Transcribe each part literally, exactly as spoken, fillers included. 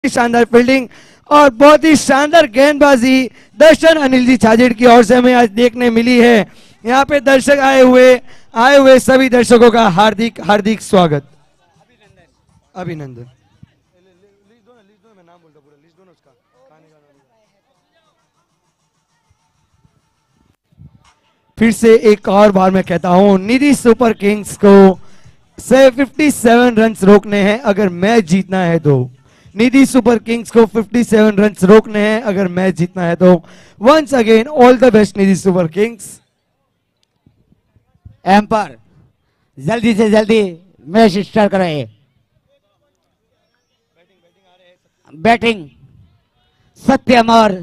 शानदार फील्डिंग और बहुत ही शानदार गेंदबाजी दर्शन अनिल जी छाजेड़ की ओर से हमें आज देखने मिली है। यहाँ पे दर्शक आए हुए आए हुए सभी दर्शकों का हार्दिक हार्दिक स्वागत, अभिनंदन। फिर से एक और बार मैं कहता हूं, निधि सुपर किंग्स को सत्तावन रन रोकने हैं अगर मैच जीतना है तो। निधि सुपर किंग्स को सत्तावन रन रोकने हैं अगर मैच जीतना है तो। Once again all the best Nidhi super kings. Umpire जल्दी से जल्दी मैच स्टार्ट कराए। बैटिंग सत्यम और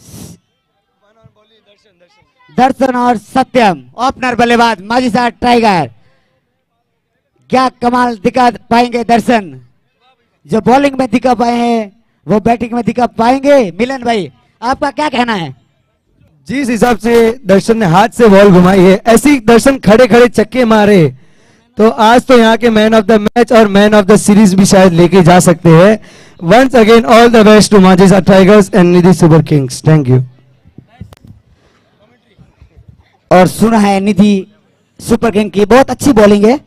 दर्शन और सत्यम। ओपनर बल्लेबाज माजी साहब टाइगर। क्या कमाल दिखा पाएंगे दर्शन, जो बॉलिंग में दिखा पाए हैं वो बैटिंग में दिखा पाएंगे। मिलन भाई आपका क्या कहना है? जिस हिसाब से दर्शन ने हाथ से बॉल घुमाई है, ऐसी दर्शन खड़े खड़े चक्के मारे तो आज तो यहाँ के मैन ऑफ द मैच और मैन ऑफ द सीरीज भी शायद लेके जा सकते हैं। Once again all the best to Majisa tigers and Nidhi super kings. Thank you. और सुना है निधि सुपर किंग की बहुत अच्छी बॉलिंग है।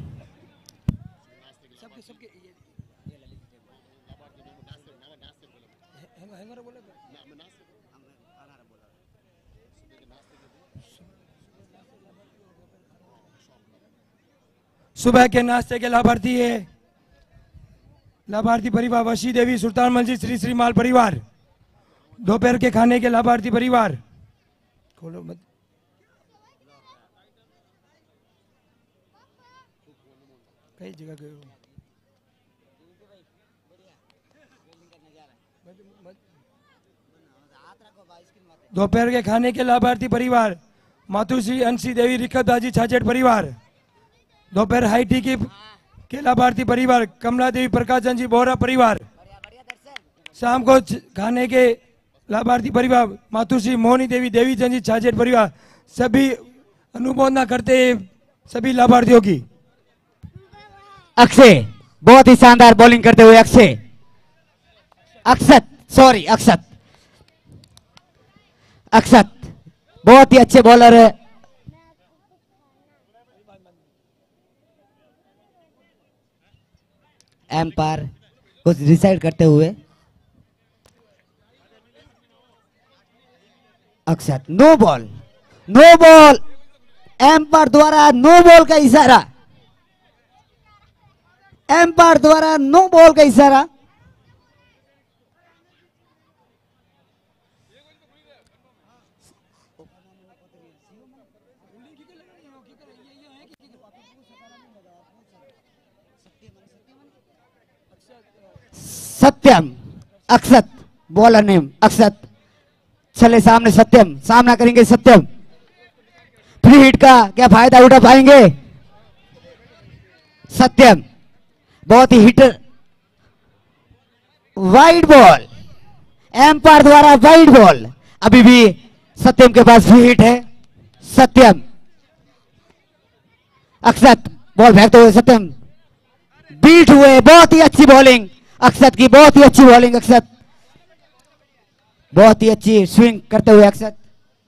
सुबह के नाश्ते के लाभार्थी है लाभार्थी परिवार वशी देवी सुल्तान मस्जिद श्री श्री माल परिवार। दोपहर के खाने के लाभार्थी परिवार खोलो मत। कई जगह गए हो? दोपहर के खाने के लाभार्थी परिवार मातुश्री अंशी देवी रिखत दाजी छाछेड़ परिवार। दोपहर हाई टी की के लाभार्थी परिवार कमला देवी प्रकाश चंद जी बोहरा परिवार। शाम को खाने के लाभार्थी परिवार मातुश्री मोहनी देवी देवी चंद जी छाछेड़ परिवार। सभी अनुमोदना करते सभी लाभार्थियों की। अक्षय बहुत ही शानदार बॉलिंग करते हुए अक्षय अक्षत सॉरी अक्षत अक्षत बहुत ही अच्छे बॉलर है। एम्पायर कुछ डिसाइड करते हुए Akshat no ball no ball. Umpire द्वारा नो बॉल का इशारा एम्पायर द्वारा नो बॉल का इशारा। Satyam Akshat bowler name Akshat. चले सामने सत्यम सामना करेंगे सत्यम। फ्री हिट का क्या फायदा उठा पाएंगे सत्यम? बहुत ही हिटर वाइड बॉल एम्पायर द्वारा वाइड बॉल। अभी भी सत्यम के पास फ्री हिट है। सत्यम अक्षत बॉल फेंकते हुए सत्यम बीट हुए। बहुत ही अच्छी बॉलिंग अक्षत की, बहुत ही अच्छी बॉलिंग अक्षत, बहुत ही अच्छी स्विंग करते हुए अक्षत।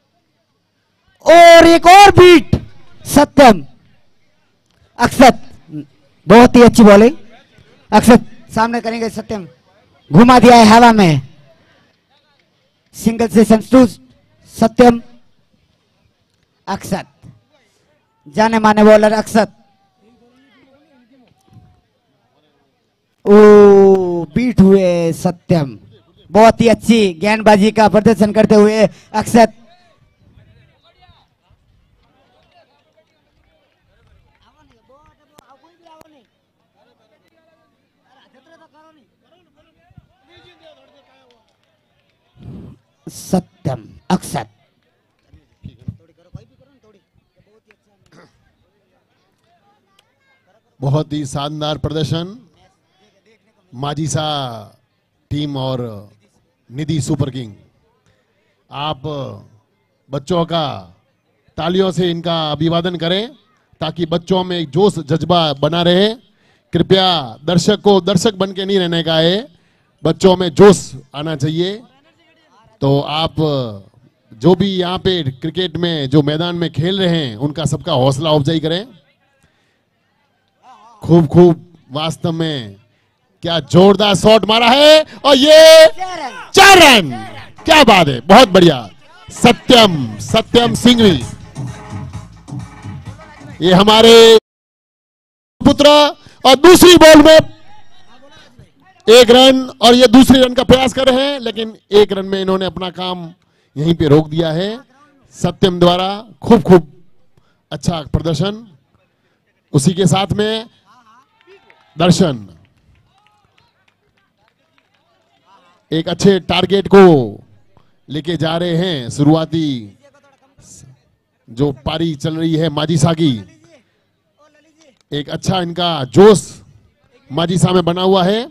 और एक और बीट सत्यम अक्षत बहुत ही अच्छी बॉलिंग अक्षत। सामने करेंगे सत्यम घुमा दिया है हवा में। सिंगल से संतुष्ट सत्यम अक्षत जाने माने बॉलर अक्षत। ओ बीट हुए सत्यम। बहुत ही अच्छी गेंदबाजी का प्रदर्शन करते हुए अक्षत। सत्यम अक्षत बहुत ही शानदार प्रदर्शन माजिसा टीम और निधि सुपर किंग। आप बच्चों का तालियों से इनका अभिवादन करें ताकि बच्चों में जोश जज्बा बना रहे। कृपया दर्शक को दर्शक बन के नहीं रहने का है, बच्चों में जोश आना चाहिए। तो आप जो भी यहाँ पे क्रिकेट में जो मैदान में खेल रहे हैं उनका सबका हौसला अफजाई करें। खूब खूब, वास्तव में क्या जोरदार शॉट मारा है और ये चार रन, क्या बात है, बहुत बढ़िया। सत्यम सत्यम सिंघवी, ये हमारे पुत्र, और दूसरी बॉल में एक रन, और ये दूसरी रन का प्रयास कर रहे हैं लेकिन एक रन में इन्होंने अपना काम यहीं पे रोक दिया है सत्यम द्वारा। खूब खूब अच्छा प्रदर्शन। उसी के साथ में दर्शन एक अच्छे टारगेट को लेके जा रहे हैं। शुरुआती जो पारी चल रही है माजीसा की, एक अच्छा इनका जोश माजीसा में बना हुआ है।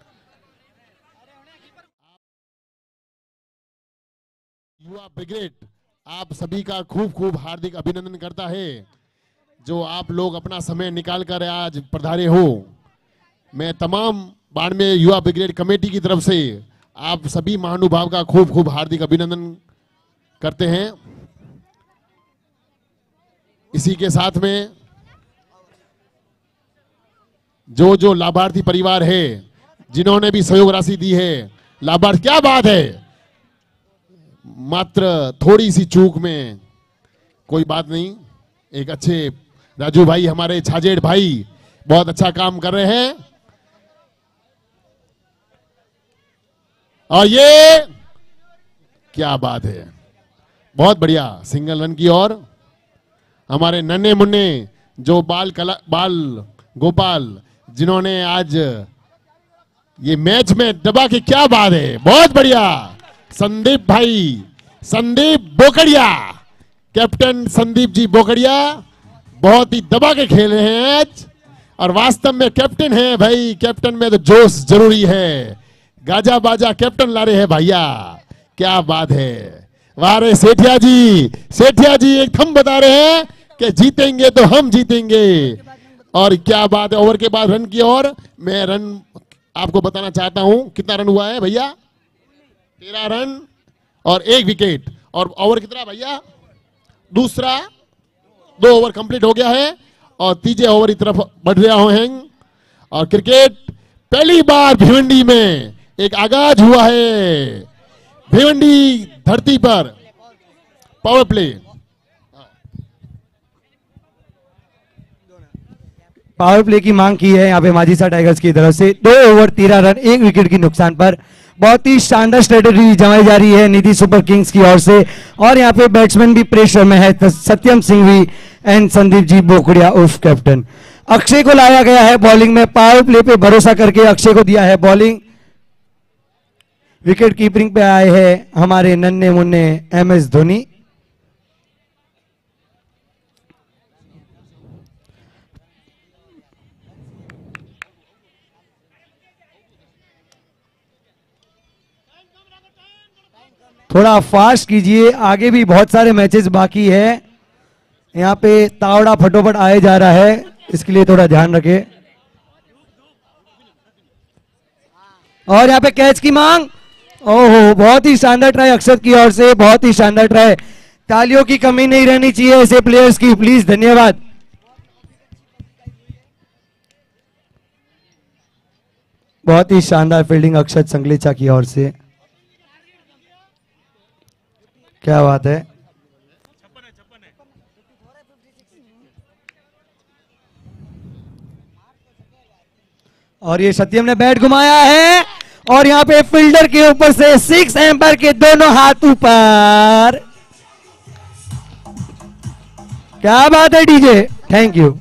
युवा ब्रिगेड आप सभी का खूब खूब हार्दिक अभिनंदन करता है, जो आप लोग अपना समय निकाल कर आज पधारे हो। मैं तमाम बाड़मेर युवा ब्रिगेड कमेटी की तरफ से आप सभी महानुभाव का खूब खूब हार्दिक अभिनंदन करते हैं। इसी के साथ में जो जो लाभार्थी परिवार है जिन्होंने भी सहयोग राशि दी है, लाभार्थी, क्या बात है, मात्र थोड़ी सी चूक में कोई बात नहीं। एक अच्छे राजू भाई, हमारे छाजेड़ भाई बहुत अच्छा काम कर रहे हैं। और ये क्या बात है, बहुत बढ़िया सिंगल रन की ओर हमारे नन्हे मुन्ने जो बाल कला बाल गोपाल जिन्होंने आज ये मैच में दबा के, क्या बात है, बहुत बढ़िया। संदीप भाई, संदीप बोकड़िया, कैप्टन संदीप जी बोकड़िया बहुत ही दबा के खेल रहे हैं आज, और वास्तव में कैप्टन है भाई, कैप्टन में तो जोश जरूरी है। गाजा बाजा कैप्टन ला रहे हैं भैया, क्या बात है। वारे सेठिया जी, सेठिया जी एक थम बता रहे हैं कि जीतेंगे तो हम जीतेंगे, और क्या बात है। ओवर के बाद रन की ओर मैं रन आपको बताना चाहता हूं, कितना रन हुआ है भैया, तेरह रन और एक विकेट। और ओवर कितना भैया, दूसरा, दो ओवर कंप्लीट हो गया है और तीसरे ओवर की तरफ बढ़ रहा हैं। और क्रिकेट पहली बार भिवंडी में एक आगाज हुआ है, भिवंडी धरती पर पावर प्ले। पावर प्ले की मांग की है यहाँ पे माजीसा टाइगर्स की तरफ से। दो ओवर तेरह रन एक विकेट की नुकसान पर बहुत ही शानदार स्ट्रेटेजी जमाई जा रही है निधि सुपर किंग्स की ओर से। और यहाँ पे बैट्समैन भी प्रेशर में है, सत्यम सिंघवी एंड संदीप जी बोकड़िया उर्फ कैप्टन। अक्षय को लाया गया है बॉलिंग में, पावर प्ले पे भरोसा करके अक्षय को दिया है बॉलिंग। विकेट कीपिंग पे आए हैं हमारे नन्हे मुन्ने एम एस धोनी। थोड़ा फास्ट कीजिए, आगे भी बहुत सारे मैचेस बाकी है। यहाँ पे तावड़ा फटोफट आए जा रहा है, इसके लिए थोड़ा ध्यान रखें। और यहाँ पे कैच की मांग, ओहो बहुत ही शानदार ट्राई अक्षत की ओर से, बहुत ही शानदार ट्राई। तालियों की कमी नहीं रहनी चाहिए ऐसे प्लेयर्स की, प्लीज, धन्यवाद। बहुत ही शानदार फील्डिंग अक्षत संगलेचा की ओर से, क्या बात है। और ये सत्यम ने बैट घुमाया है और यहाँ पे फील्डर के ऊपर से सिक्स, एम्पायर के दोनों हाथ ऊपर, क्या बात है डीजे, थैंक यू।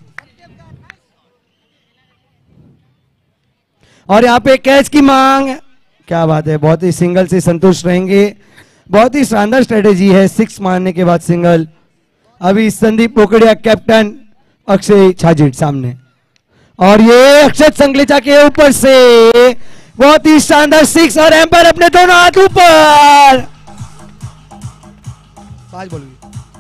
और यहाँ पे कैच की मांग, क्या बात है, बहुत ही सिंगल से संतुष्ट रहेंगे। बहुत ही शानदार स्ट्रेटेजी है, सिक्स मारने के बाद सिंगल। अभी संदीप पोकड़िया कैप्टन, अक्षय छाजीट सामने, और ये अक्षत संगलेचा के ऊपर से बहुत ही शानदार सिक्स, और एम्पायर अपने दोनों हाथ ऊपर, पांच बोल।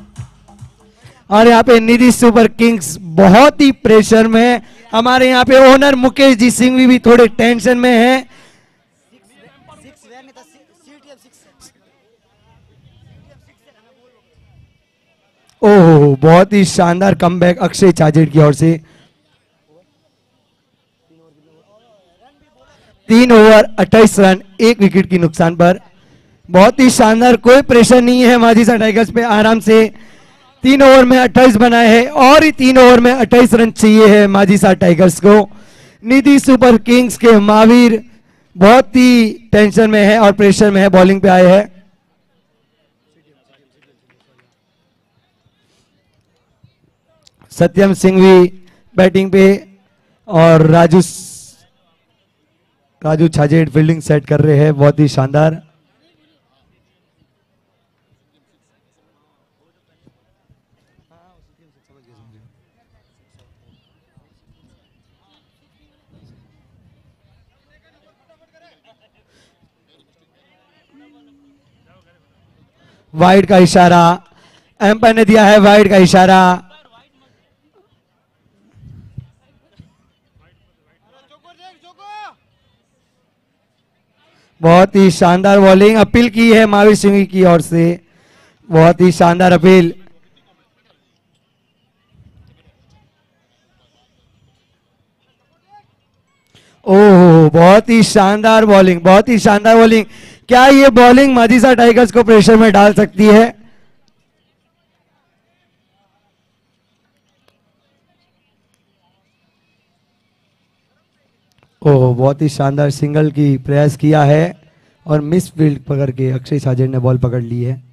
और यहाँ पे निधि सुपर किंग्स बहुत ही प्रेशर में, हमारे यहाँ पे ओनर मुकेश जी सिंघवी भी थोड़े टेंशन में हैं। ओह, बहुत ही शानदार कमबैक अक्षय छाजेड़ की ओर से। तीन ओवर अट्ठाईस रन, एक विकेट की नुकसान पर। बहुत ही शानदार, कोई प्रेशर नहीं है माजिसा टाइगर्स पे, आराम से तीन ओवर में अट्ठाईस बनाए हैं और ही तीन ओवर में अट्ठाईस रन चाहिए है माजिसा टाइगर्स को। निधि सुपर किंग्स के महावीर बहुत ही टेंशन में है और प्रेशर में है, बॉलिंग पे आए हैं। सत्यम सिंह भी बैटिंग पे और राजू राजू छाजेड़ फील्डिंग सेट कर रहे हैं, बहुत ही शानदार। वाइड का इशारा, एम्पायर ने दिया है वाइड का इशारा। बहुत ही शानदार बॉलिंग, अपील की है महावीर सिंह की ओर से, बहुत ही शानदार अपील। ओह, बहुत ही शानदार बॉलिंग, बहुत ही शानदार बॉलिंग। क्या ये बॉलिंग माजिसा टाइगर्स को प्रेशर में डाल सकती है? ओह, बहुत ही शानदार सिंगल की प्रयास किया है और मिस फील्ड पकड़ के अक्षय छाजेड़ ने बॉल पकड़ ली है।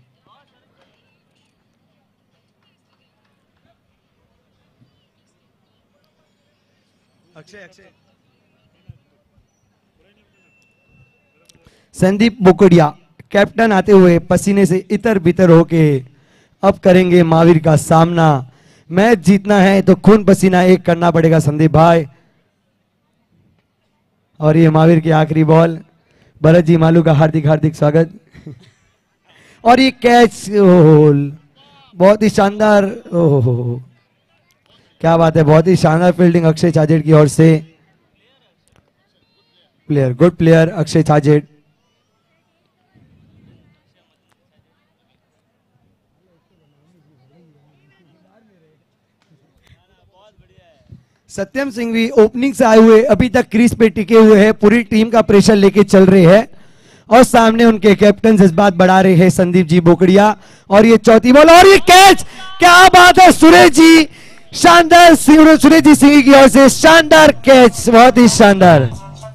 अक्षय अक्षय संदीप बोकड़िया कैप्टन आते हुए पसीने से इतर बितर होके अब करेंगे महावीर का सामना। मैच जीतना है तो खून पसीना एक करना पड़ेगा संदीप भाई। और ये महावीर की आखिरी बॉल, भरत जी मालू का हार्दिक हार्दिक स्वागत। और ये कैच, ओह बहुत ही शानदार, ओह क्या बात है, बहुत ही शानदार फील्डिंग अक्षय छाजेड़ की ओर से। Player, good player Akshay Chhajed. Satyam Singh भी ओपनिंग से आए हुए अभी तक क्रीज पे टिके हुए हैं, पूरी टीम का प्रेशर लेके चल रहे हैं और सामने उनके कैप्टन जज्बात बढ़ा रहे हैं संदीप जी बोकड़िया। और ये चौथी बॉल और ये कैच, क्या बात है सुरेश जी, शानदार सुरेश जी सिंह की ओर से शानदार कैच, बहुत ही शानदार।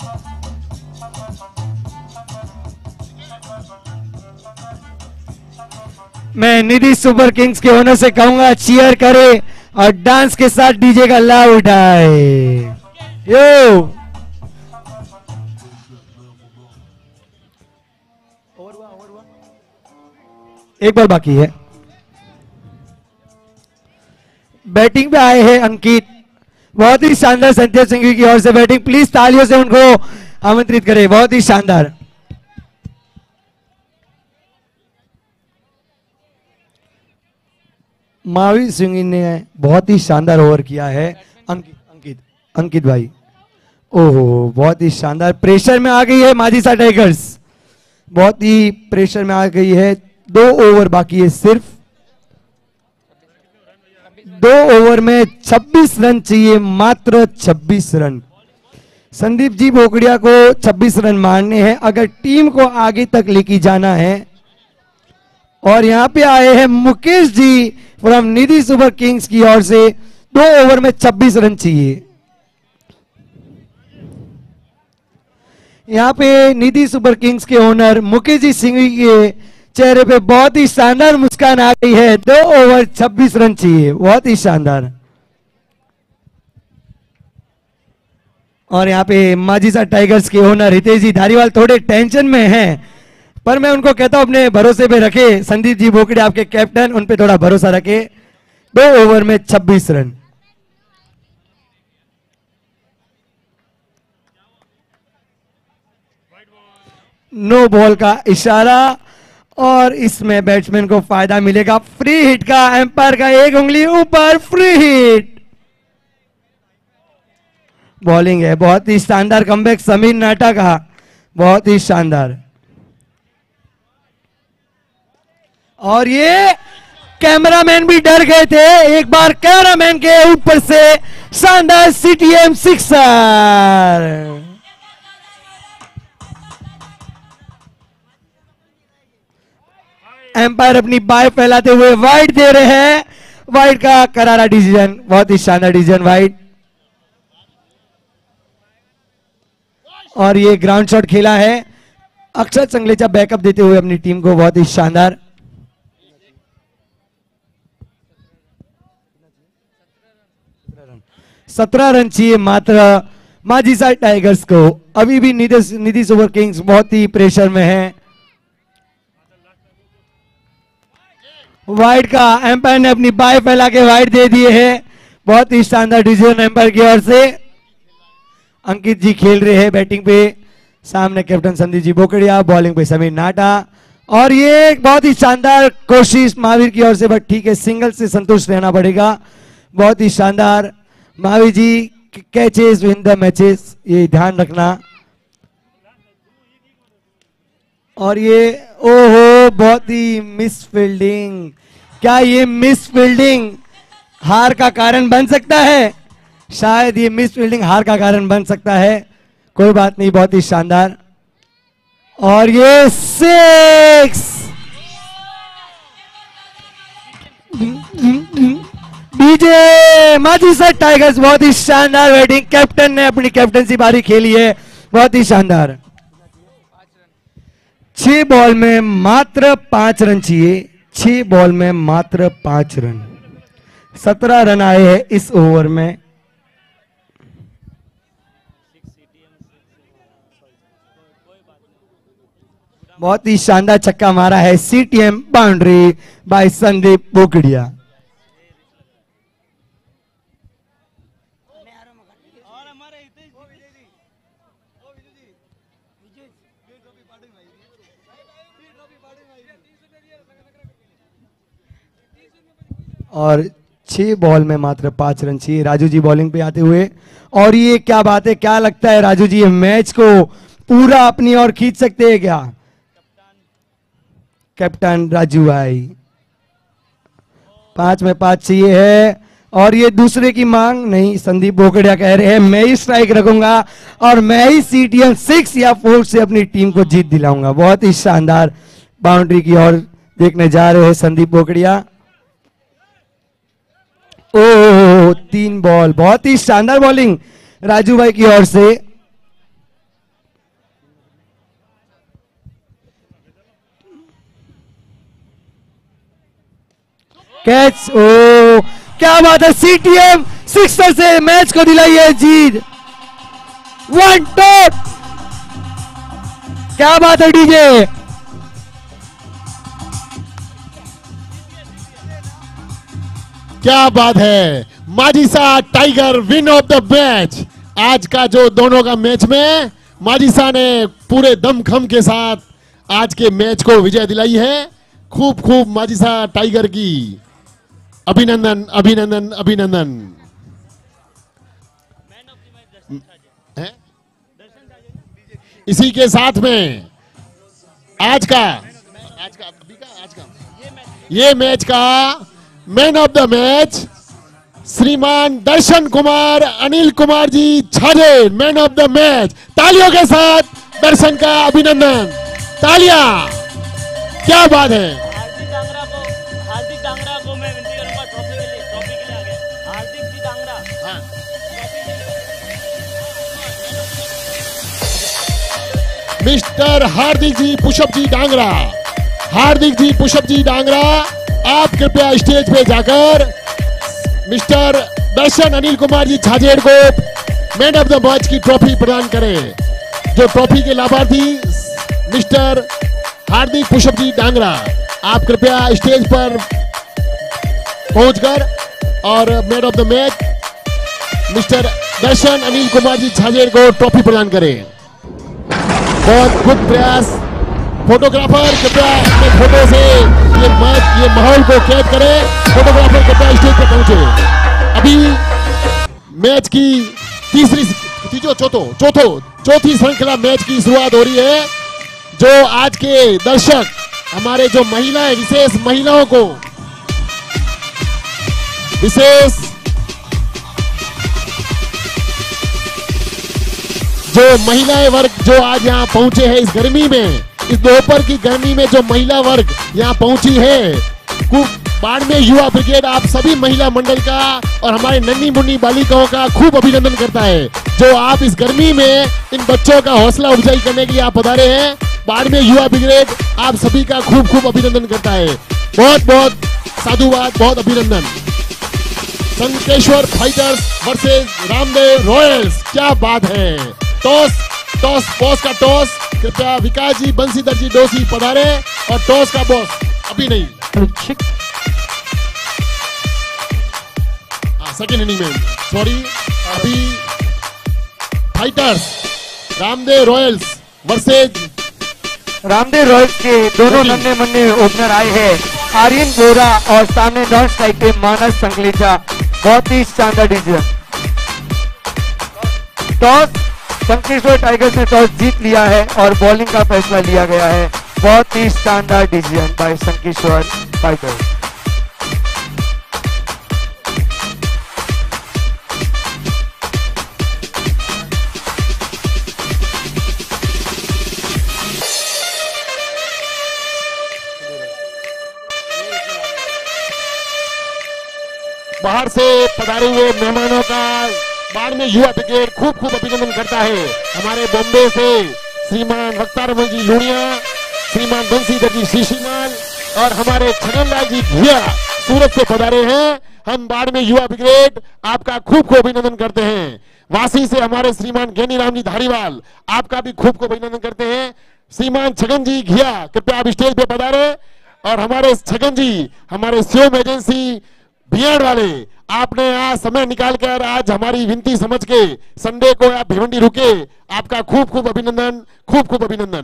मैं निधि सुपर किंग्स के ओनर से कहूंगा चीयर करे और डांस के साथ डीजे का लाभ उठाए। यो एक बॉल बाकी है। बैटिंग पे आए हैं अंकित, बहुत ही शानदार सत्यम सिंह की ओर से बैटिंग, प्लीज तालियों से उनको आमंत्रित करें, बहुत ही शानदार। महावीर सिंह ने बहुत ही शानदार ओवर किया है। अंकित अंकित अंकित भाई, ओहो बहुत ही शानदार, प्रेशर में आ गई है माजिसा टाइगर्स, बहुत ही प्रेशर में आ गई है। दो ओवर बाकी है सिर्फ, दो ओवर में छब्बीस रन चाहिए, मात्र छब्बीस रन। संदीप जी बोकड़िया को छब्बीस रन मारने हैं अगर टीम को आगे तक लेके जाना है। और यहां पे आए हैं Mukesh ji from Nidhi super kings की ओर से, दो ओवर में छब्बीस रन चाहिए। यहां पे निधि सुपर किंग्स के ओनर मुकेश जी सिंह के चेहरे पे बहुत ही शानदार मुस्कान आ गई है, दो ओवर छब्बीस रन चाहिए, बहुत ही शानदार। और यहाँ पे माजिसा टाइगर्स के ओनर हितेश जी धारीवाल थोड़े टेंशन में हैं, पर मैं उनको कहता हूं अपने भरोसे पे रखे, संदीप जी बोकड़े आपके कैप्टन, उन पे थोड़ा भरोसा रखे। दो ओवर में छब्बीस रन। नो बॉल का इशारा और इसमें बैट्समैन को फायदा मिलेगा फ्री हिट का, एम्पायर का एक उंगली ऊपर, फ्री हिट। बॉलिंग है, बहुत ही शानदार कमबैक समीर नाटा का, बहुत ही शानदार। और ये कैमरामैन भी डर गए थे, एक बार कैमरामैन के ऊपर से शानदार सीटीएम सिक्सर। एम्पायर अपनी बाय फैलाते हुए वाइड दे रहे हैं। वाइड का करारा डिसीजन, बहुत ही शानदार डिसीजन वाइड। और ये ग्राउंड शॉट खेला है अक्षर संगलेचा बैकअप देते हुए अपनी टीम को, बहुत ही शानदार। सत्रह रन चाहिए मात्र माजिसा टाइगर्स को। अभी भी नीतीश नीतीश सुपर किंग्स बहुत ही प्रेशर में है। वाइड का एम्पायर ने अपनी बाय फैला के वाइड दे दिए है, बहुत ही शानदार डिसीजन एम्पायर की ओर से। अंकित जी खेल रहे हैं बैटिंग पे, सामने कैप्टन संदीप जी बोकड़िया, बॉलिंग पे समीर नाटा। और ये एक बहुत ही शानदार कोशिश महावीर की ओर से, बट ठीक है, सिंगल से संतुष्ट रहना पड़ेगा। बहुत ही शानदार Mahavir ji, catches win the matches, ये ध्यान रखना। और ये ओहो, बहुत ही मिस फील्डिंग। क्या ये मिस फील्डिंग हार का कारण बन सकता है? शायद ये मिस फील्डिंग हार का कारण बन सकता है। कोई बात नहीं, बहुत ही शानदार। और ये सिक्स, डीजे माजिसा टाइगर्स, बहुत ही शानदार बैटिंग। कैप्टन ने अपनी कैप्टनसी बारी खेली है, बहुत ही शानदार। छह बॉल में मात्र पांच रन चाहिए, छह बॉल में मात्र पांच रन। सत्रह रन आए हैं इस ओवर में। बहुत ही शानदार छक्का मारा है, CTM boundary by Sandeep Bokadia. और छह बॉल में मात्र पांच रन चाहिए। राजू जी बॉलिंग पे आते हुए, और ये क्या बात है, क्या लगता है राजू जी, ये मैच को पूरा अपनी ओर खींच सकते हैं क्या? कैप्टन राजू भाई, पांच में पांच चाहिए है। और ये दूसरे की मांग नहीं, संदीप बोकड़िया कह रहे हैं मैं ही स्ट्राइक रखूंगा और मैं ही सीटीएम सिक्स या फोर से अपनी टीम को जीत दिलाऊंगा। बहुत ही शानदार बाउंड्री की ओर देखने जा रहे हैं संदीप बोकड़िया। ओ तीन बॉल, बहुत ही शानदार बॉलिंग राजू भाई की ओर से। कैच, ओ क्या बात है, सीटीएम सिक्सर से मैच को दिलाई है जीत। वन टॉप, क्या बात है डीजे। क्या बात है, Majisa tiger win of the match. आज का जो दोनों का मैच में माजिसा ने पूरे दमखम के साथ आज के मैच को विजय दिलाई है। खूब खूब माजिसा टाइगर की अभिनंदन अभिनंदन अभिनंदन। है? इसी के साथ में आज का आज का अभी का आज का ये मैच का मैन ऑफ द मैच श्रीमान Darshan Kumar Anil Kumar ji Chhajed, man of the match. तालियों के साथ दर्शन का अभिनंदन, तालियां। क्या बात है। हार्दिक डांगरा को हार्दिक डांगरा को मैं विनती करूंगा ट्रॉफी के लिए ट्रॉफी के लिए आ गए हार्दिक जी डांगरा। हाँ। मिस्टर हार्दिक जी पुष्प जी डांगरा, हार्दिक जी पुष्प जी डांगरा, आप कृपया स्टेज पे जाकर मिस्टर दर्शन अनिल कुमार जी छाजेड़ को मैन ऑफ द मैच की ट्रॉफी प्रदान करें। जो ट्रॉफी के लाभार्थी मिस्टर हार्दिक पुष्प जी डांगरा, आप कृपया स्टेज पर पहुंचकर और man of the match mister Darshan Anil Kumar ji Chhajed को ट्रॉफी प्रदान करें। बहुत गुड प्रयास। फोटोग्राफर कृपया अपने फोटो से ये मैच ये माहौल को कैद करें। फोटोग्राफर कृपया स्टेज पर पहुंचे। अभी मैच की तीसरी तीजो चौथो चौथो चौथी श्रृंखला मैच की शुरुआत हो रही है। जो आज के दर्शक हमारे जो महिलाएं, विशेष महिलाओं को, विशेष जो महिलाएं वर्ग जो आज यहाँ पहुंचे हैं इस गर्मी में, इस दोपहर की गर्मी में जो महिला वर्ग यहाँ पहुंची है, खूब बाड़मेर युवा ब्रिगेड आप सभी महिला मंडल का और हमारे नन्ही मुन्नी बालिकाओं का खूब अभिनंदन करता है, जो आप इस गर्मी में इन बच्चों का हौसला अफजाई करने के लिए आप पधारे हैं। बाड़मेर युवा ब्रिगेड आप सभी का खूब खूब अभिनंदन करता है। बहुत बहुत साधुवाद, बहुत अभिनंदन। Sankeshwar fighters versus Ramdev royals, क्या बात है। टॉस टॉस बॉस का टॉस, कृपया विकास जी, बंसीधर जी डोसी पधारे और टॉस का बॉस अभी नहीं, सेकेंड इनिंग में, सॉरी, अभी fighters Ramdev royals versus Ramdev royals के दोनों नन्हे मुन्ने ओपनर आए हैं, आर्यन बोरा और सामने नॉन स्ट्राइक पे मानस संकलेचा। बहुत ही शानदार डिसीजन। टॉस संकेश्वर टाइगर्स ने टॉस जीत लिया है और बॉलिंग का फैसला लिया गया है। बहुत ही शानदार डिसीजन बाय संकेश्वर टाइगर्स। बाहर से पधारे हुए मेहमानों का बाड़मेर युवा ब्रिगेड खूब खूब अभिनंदन करता है। हमारे बॉम्बे से श्रीमान वक्तारमल जी लूणिया, श्रीमान बंसीधर जी शीशीमाल और हमारे छगनलाल जी घिया सूरत से पधारे हैं। हम बाड़मेर युवा ब्रिगेड आपका खूब खूब अभिनंदन करते हैं। वासी से हमारे श्रीमान ज्ञानीराम जी धारीवाल आपका भी खूब खूब अभिनंदन करते हैं। श्रीमान छगन जी घिया कृपया आप स्टेज पे पधारे और हमारे छगन जी हमारे शिवम एजेंसी भियाड़ वाले, आपने आज समय निकालकर आज हमारी विनती समझ के संडे को आप भिवंडी रुके, आपका खूब खूब अभिनंदन, खूब खूब अभिनंदन।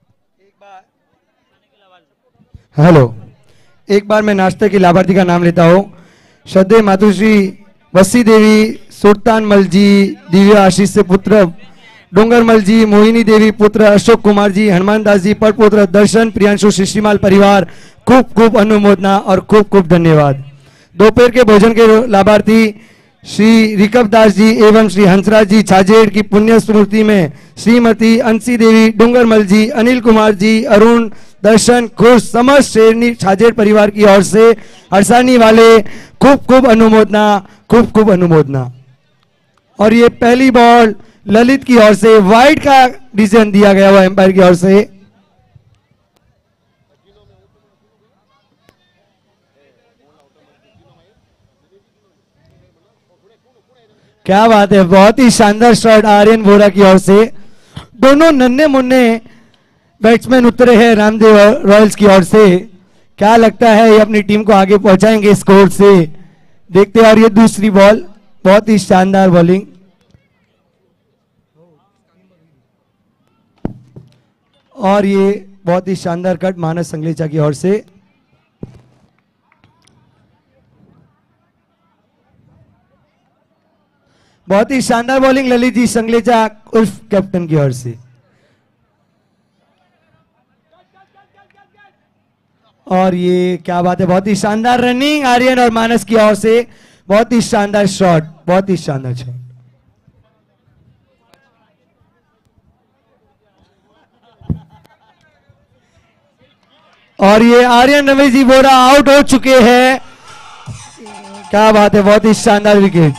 हेलो, एक बार मैं नाश्ते की लाभार्थी का नाम लेता हूँ। श्रद्धेय मातुश्री वसी देवी सुल्तानमल जी दिव्य आशीष से पुत्र डोंगरमल जी, मोहिनी देवी पुत्र अशोक कुमार जी, हनुमान दास जी पर पुत्र दर्शन प्रियांशु शिशिमाल परिवार, खूब खूब अनुमोदना और खूब खूब धन्यवाद। दोपहर के भोजन के लाभार्थी श्री रिकब दास जी एवं श्री हंसराज जी छाजेड़ की पुण्य स्मृति में श्रीमती अंशी देवी डूंगरमल जी, अनिल कुमार जी, अरुण, दर्शन, खुश समस्त शेरनी छाजेड़ परिवार की ओर से हरसानी वाले खूब खूब अनुमोदना, खूब खूब अनुमोदना। और ये पहली बॉल ललित की ओर से वाइड का डिसीजन दिया गया हुआ एम्पायर की ओर से। क्या बात है, बहुत ही शानदार शॉट आर्यन बोरा की ओर से। दोनों नन्हे मुन्ने बैट्समैन उतरे हैं रामदेव रॉयल्स की ओर से। क्या लगता है ये अपनी टीम को आगे पहुंचाएंगे स्कोर से, देखते हैं। और ये दूसरी बॉल, बहुत ही शानदार बॉलिंग। और ये बहुत ही शानदार कट मानस संगलेचा की ओर से। बहुत ही शानदार बॉलिंग ललित जी संगलेचा उर्फ कैप्टन की ओर से। और ये क्या बात है, बहुत ही शानदार रनिंग आर्यन और मानस की ओर से। बहुत ही शानदार शॉट, बहुत ही शानदार शॉट। और ये आर्यन रमेश जी बोरा आउट हो चुके हैं। क्या बात है, बहुत ही शानदार विकेट।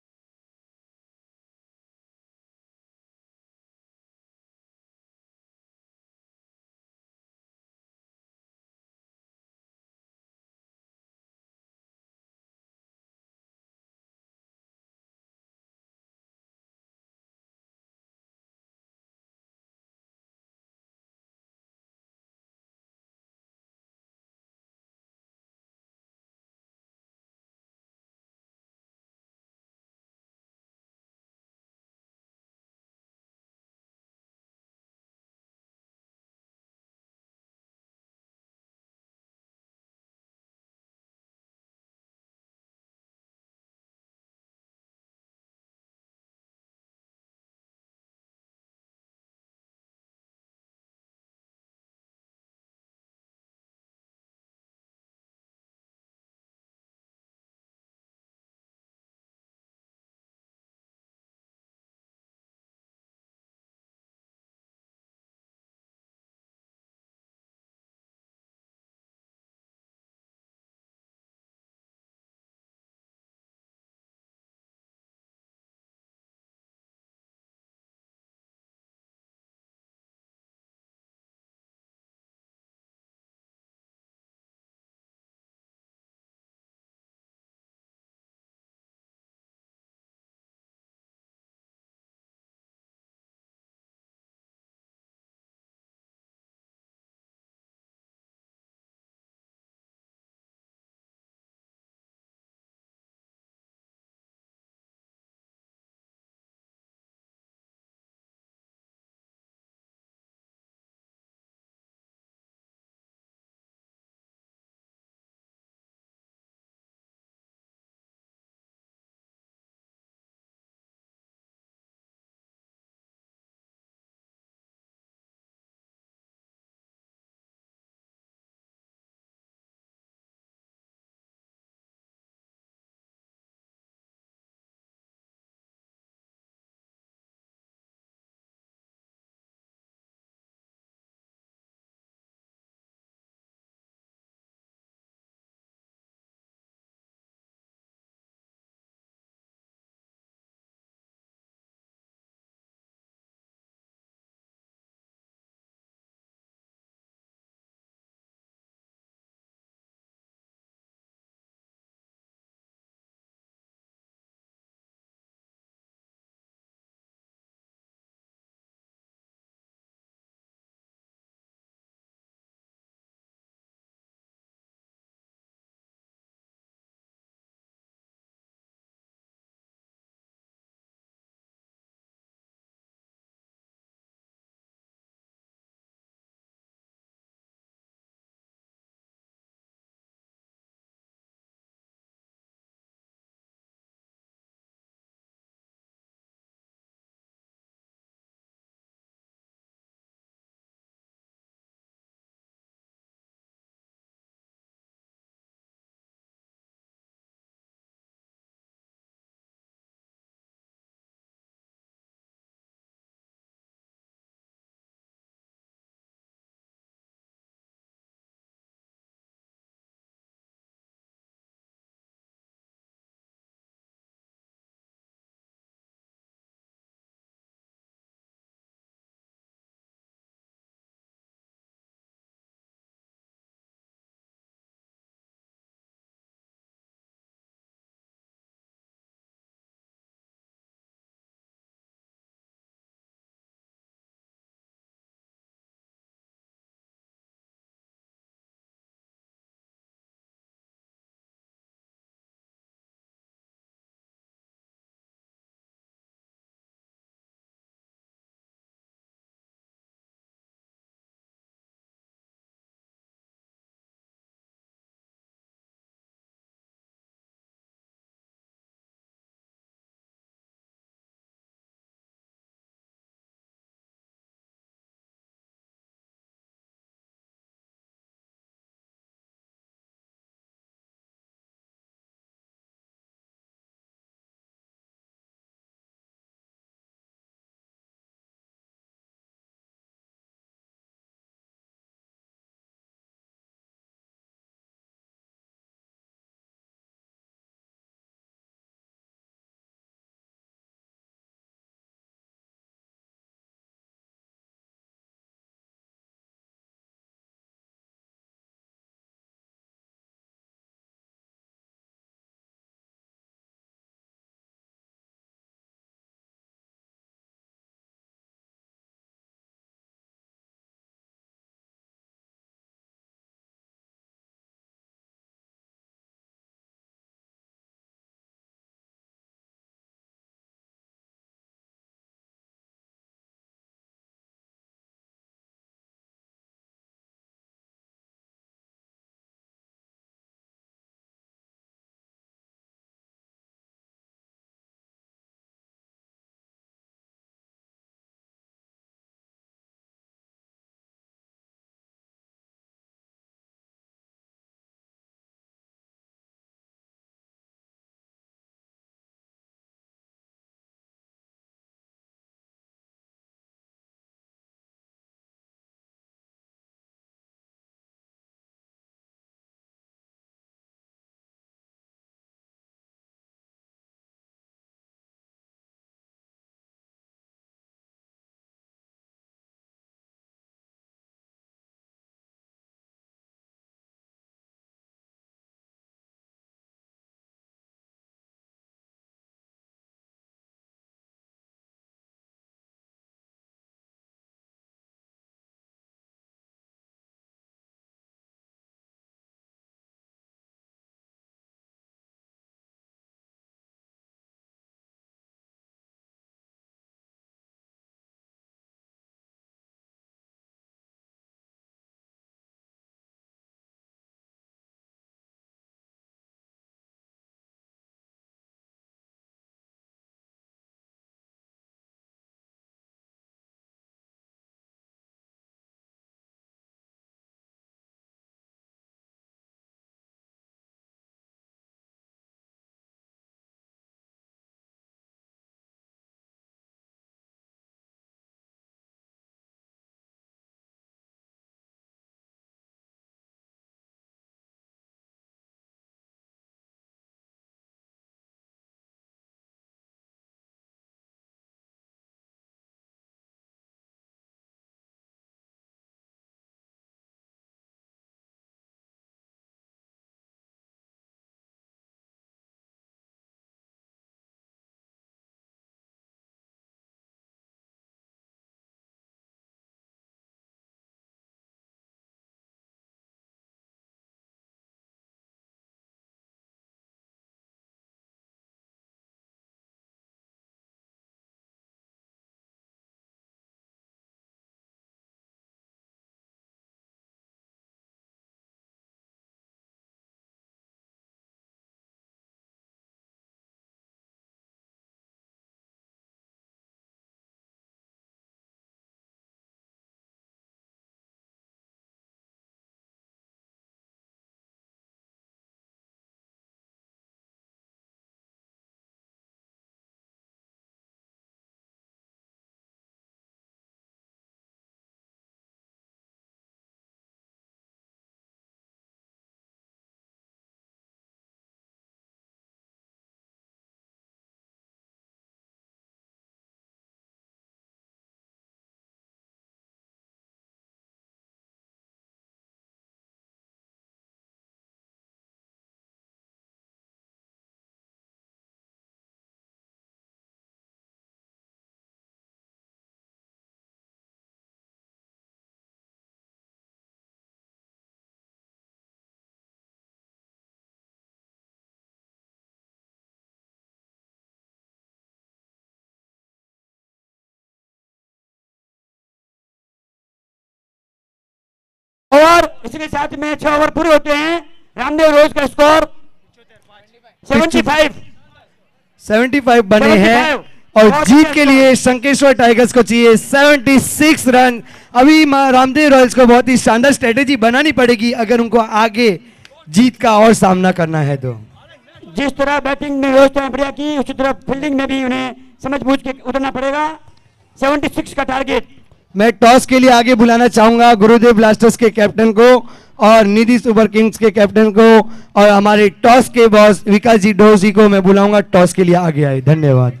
इसी के साथ में छह ओवर पूरे होते हैं। रामदेव रोज का स्कोर पचहत्तर पचहत्तर बने हैं और जीत के लिए शंकेश्वर टाइगर्स को चाहिए छिहत्तर रन। अभी मा- रामदेव रॉयल्स को बहुत ही शानदार स्ट्रेटेजी बनानी पड़ेगी अगर उनको आगे जीत का और सामना करना है तो। जिस तरह बैटिंग में व्यवस्था ने बढ़िया की, उसी तरह फील्डिंग में भी उन्हें समझ बूझ के उतरना पड़ेगा। छिहत्तर का टारगेट। मैं टॉस के लिए आगे बुलाना चाहूंगा गुरुदेव ब्लास्टर्स के कैप्टन को और निधि सुपर किंग्स के कैप्टन को और हमारे टॉस के बॉस विकास जी डोसी को मैं बुलाऊंगा टॉस के लिए आगे आए। धन्यवाद।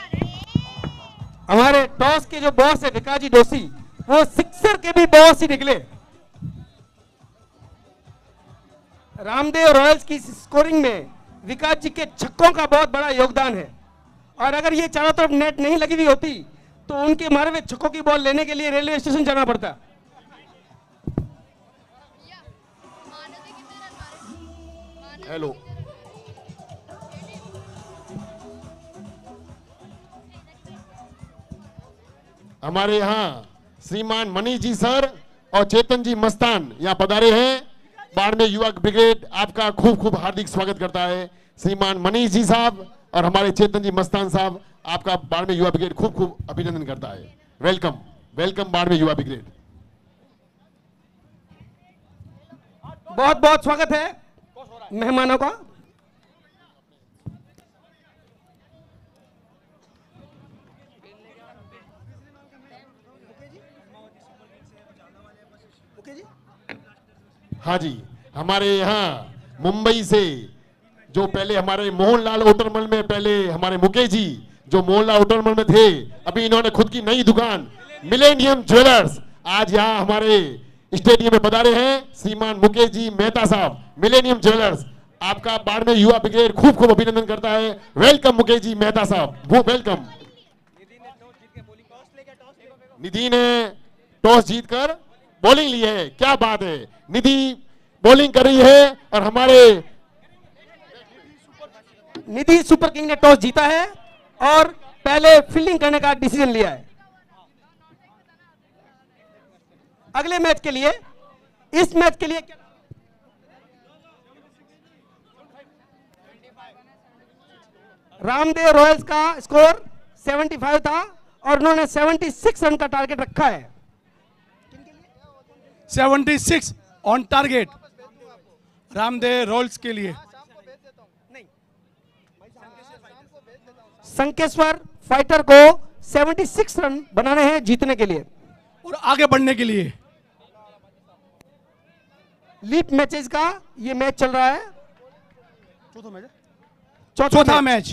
हमारे टॉस के जो बॉस है विकास जी डोसी, वो सिक्सर के भी बॉस ही निकले। रामदेव रॉयल्स की स्कोरिंग में विकास जी के छक्कों का बहुत बड़ा योगदान है और अगर ये चारों तरफ नेट नहीं लगी हुई होती तो उनके मारे हुए छक्कों की बॉल लेने के लिए रेलवे स्टेशन जाना पड़ता। हेलो, हमारे यहाँ श्रीमान मनीष जी सर और चेतन जी मस्तान यहाँ पधारे हैं। बाड़मेर युवा ब्रिगेड आपका खूब खूब हार्दिक स्वागत करता है। श्रीमान मनीष जी साहब और हमारे चेतन जी मस्तान साहब आपका बाड़मेर युवा ब्रिगेड खूब खूब अभिनंदन करता है। वेलकम वेलकम बाड़मेर युवा ब्रिगेड। बहुत बहुत स्वागत है मेहमानों का। हाँ जी, हमारे यहाँ मुंबई से जो पहले हमारे मोहनलाल ओटरमल में पहले हमारे मुकेश जी जो मोहनलाल ओटरमल में थे, अभी इन्होंने खुद की नई दुकान मिलेनियम ज्वेलर्स आज यहाँ हमारे स्टेडियम में पधारे हैं। श्रीमान मुकेश जी मेहता साहब, मिलेनियम ज्वेलर्स आपका बाड़मेर युवा ब्रिगेड खूब खूब अभिनंदन करता है। वेलकम मुकेश जी मेहता साहब, वो वेलकम। निधि ने टॉस जीतकर बॉलिंग ली है, क्या बात है। निधि बॉलिंग कर रही है और हमारे निधि सुपर किंग ने टॉस जीता है और पहले फील्डिंग करने का डिसीजन लिया है। अगले मैच के लिए, इस मैच के लिए रामदेव रॉयल्स का स्कोर पचहत्तर था और उन्होंने छिहत्तर रन का टारगेट रखा है। छिहत्तर ऑन टारगेट रामदेव रॉयल्स के लिए। संकेश्वर फाइटर को छिहत्तर रन बनाने हैं जीतने के लिए और आगे बढ़ने के लिए। लीप मैचेस का ये मैच चल रहा है, चौथा मैच चौथा, चौथा मैच। मैच।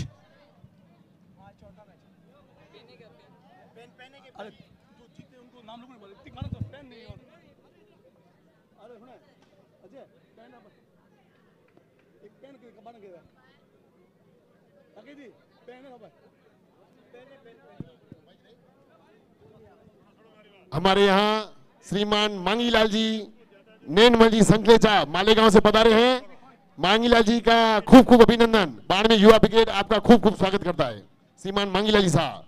हमारे यहाँ श्रीमान मांगीलाल जी नैनमल जी संकलेचा मालेगांव से पधारे हैं। मांगीलाल जी का खूब खूब अभिनंदन। बाड़मेर युवा ब्रिगेड आपका खूब खूब स्वागत करता है। श्रीमान मांगीलाल जी साहब,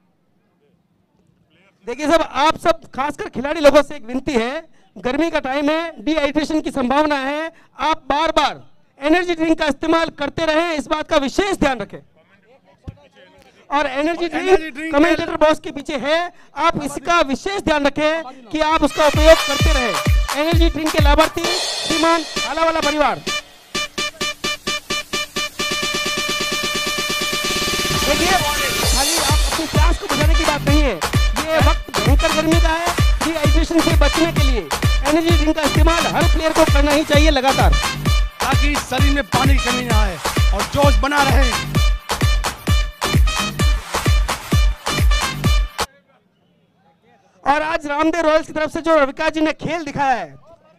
देखिए सब आप सब खासकर खिलाड़ी लोगों से एक विनती है, गर्मी का टाइम है, डिहाइड्रेशन की संभावना है, आप बार बार एनर्जी ड्रिंक का इस्तेमाल करते रहें, इस बात का विशेष ध्यान रखें। और एनर्जी ड्रिंक कमेंटेटर बॉक्स के पीछे है, आप इसका विशेष ध्यान रखें कि आप उसका उपयोग करते रहें। एनर्जी ड्रिंक के लाभार्थी श्रीमान आलावाला परिवार। देखिए खाली आप अपनी प्यास को बुझाने की बात नहीं है, ये वक्त भयंकर गर्मी का है। डिहाइड्रेशन से बचने के लिए एनर्जी ड्रिंक का इस्तेमाल हर प्लेयर को करना ही चाहिए लगातार, ताकि शरीर में पानी की कमी ना आए और जोश बना रहे। और आज रामदेव रॉयल्स की तरफ से जो विकास जी ने खेल दिखाया है,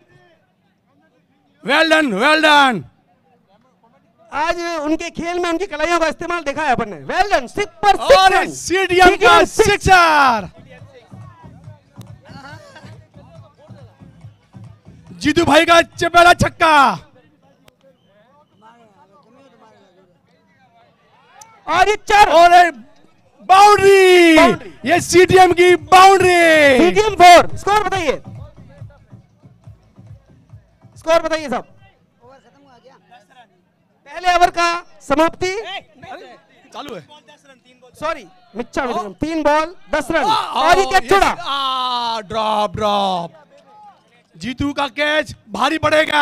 वेल डन वेल डन। आज उनके खेल में उनकी कलाइयों का इस्तेमाल देखा है अपन ने। वेल डन, सिक्स पर और सिक्स सीडीएम का सिक्सर। जीतू भाई का चपेला छक्का और ये चार और बाउंड्री। बाउंड्री। ये सीडीएम की बाउंड्री। CDM four. स्कोर बताइए। स्कोर बताइए साहब। पहले ओवर का समाप्ति चालू है। सॉरी मिच्चा तीन बॉल दस रन और ये कैच छोड़ा। ड्रॉप ड्रॉप जीतू का कैच भारी पड़ेगा।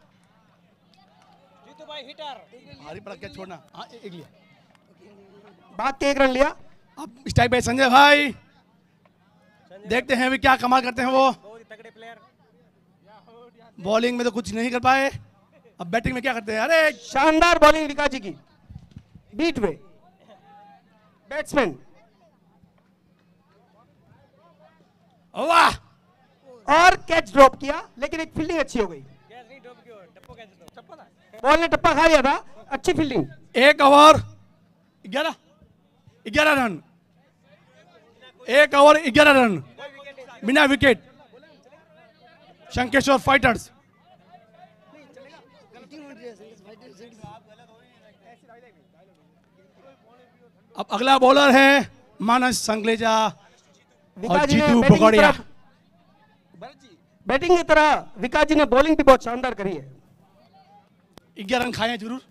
जीतू भाई हिटर भारी पड़ा कैच छोड़ना। हाँ एक लिया भाग के एक रन लिया। अब स्ट्राइक पे संजय भाई, देखते हैं भी क्या कमाल करते हैं वो। बहुत ही तगड़े प्लेयर। बॉलिंग में तो कुछ नहीं कर पाए, अब बैटिंग में क्या करते हैं। अरे शानदार बॉलिंग विकास जी की, बीट वे बैट्समैन। वाह, और कैच ड्रॉप किया लेकिन एक फील्डिंग अच्छी हो गई। कैच नहीं ड्रॉप किया, टप्पो कैच तो टप्पा था। बॉल ने टप्पा खा लिया था, अच्छी फील्डिंग। एक ओवर ग्यारह ग्यारह रन, एक ओवर ग्यारह रन बिना विकेट। शंकेश्वर फाइटर्स। अब अगला बॉलर है मानस संगलेजा और विकास जी ने जीतू बैटिंग की भगोड़िया। तरफ बैटिंग की तरह विकास जी ने बॉलिंग भी बहुत शानदार करी है। ग्यारह रन खाए हैं जरूर।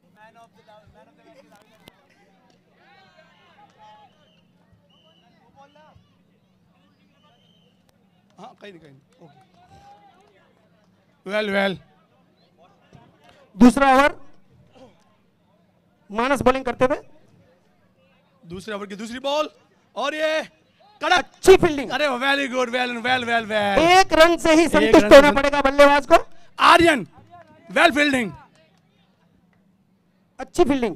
हाँ कहीं नहीं कहीं नहीं। Well well. दूसरा ओवर मानस बॉलिंग करते हुए, दूसरे ओवर की दूसरी बॉल और ये कड़क। अच्छी फील्डिंग। अरे very good, well well well well. एक रन से ही रन संतुष्ट से होना सं- पड़ेगा बल्लेबाज को। Aryan well fielding. अच्छी फील्डिंग।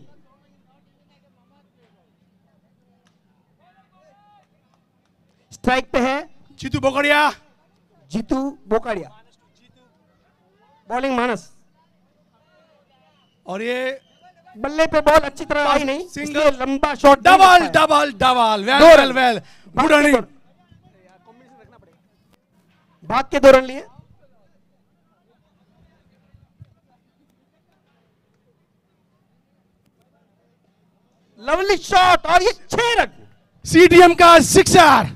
स्ट्राइक पे है जीतू भगोड़िया। जीतू बोकाड़िया। बॉलिंग मानस। और ये बल्ले पे बॉल अच्छी तरह आई नहीं, सिंगल। इसलिए लंबा शॉट नहीं डबल लग पाया। डबल डबल वेल दो वेल रन। वेल गुड भाग के रनिंग। दो- भाग के दो रन लिए। लवली शॉट और ये छह रन। सीडीएम का सिक्सर।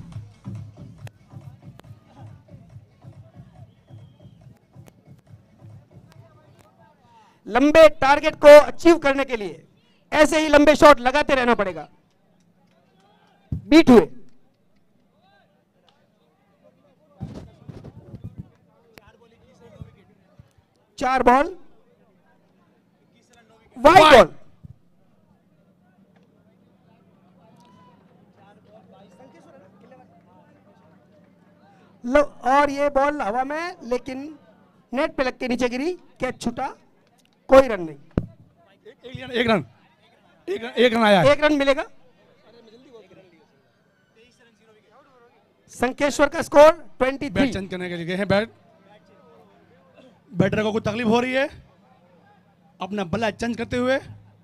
लंबे टारगेट को अचीव करने के लिए ऐसे ही लंबे शॉट लगाते रहना पड़ेगा। बीट हुए। चार बॉल वाइड Wide. बॉल। लो और ये बॉल हवा में लेकिन नेट पे लग के नीचे गिरी, कैच छूटा, कोई रन नहीं। एक रन एक रन एक रन एक रन आया है। एक रन मिलेगा। संकेश्वर का स्कोर बैट तेईस। चेंज करने के लिए गए हैं। बैट बैटर को कुछ तकलीफ हो रही है, अपना बल्ला चेंज करते हुए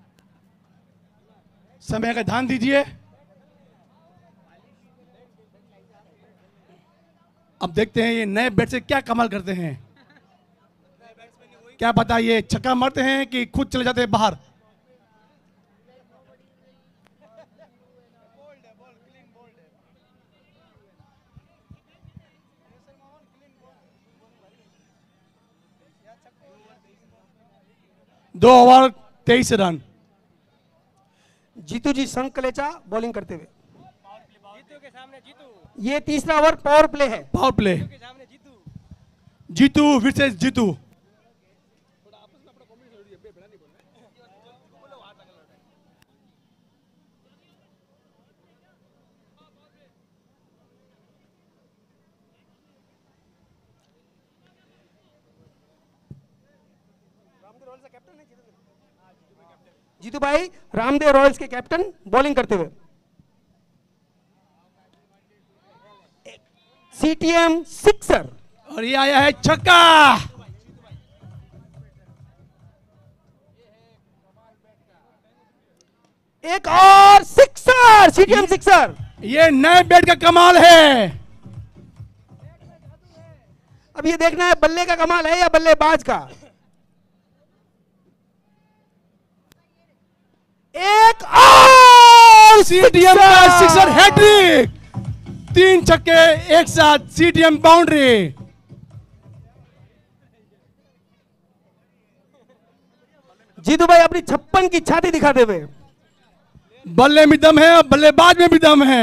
समय का ध्यान दीजिए। अब देखते हैं ये नए बैट से क्या कमाल करते हैं। क्या पता ये छक्का मारते हैं कि खुद चले जाते हैं बाहर। दो ओवर तेईस रन। जीतू जी संकलेचा बॉलिंग करते हुए। जीतू के सामने जीतू ये तीसरा ओवर पावर प्ले है। Power play. के सामने जीतू। जीतू वर्सेस जीतू। जीतू भाई रामदेव रॉयल्स के कैप्टन बॉलिंग करते हुए। CTM sixer. और ये आया है छक्का। एक और सिक्सर, सीटीएम सिक्सर। ये नए बैट का कमाल है। अब ये देखना है बल्ले का कमाल है या बल्लेबाज का। एक और सीटीएम का सिक्सर हैट्रिक। तीन छक्के एक साथ, सीटीएम बाउंड्री। जीतू भाई अपनी छप्पन की छाती दिखाते हुए। बल्ले में दम है, बल्लेबाज में भी दम है।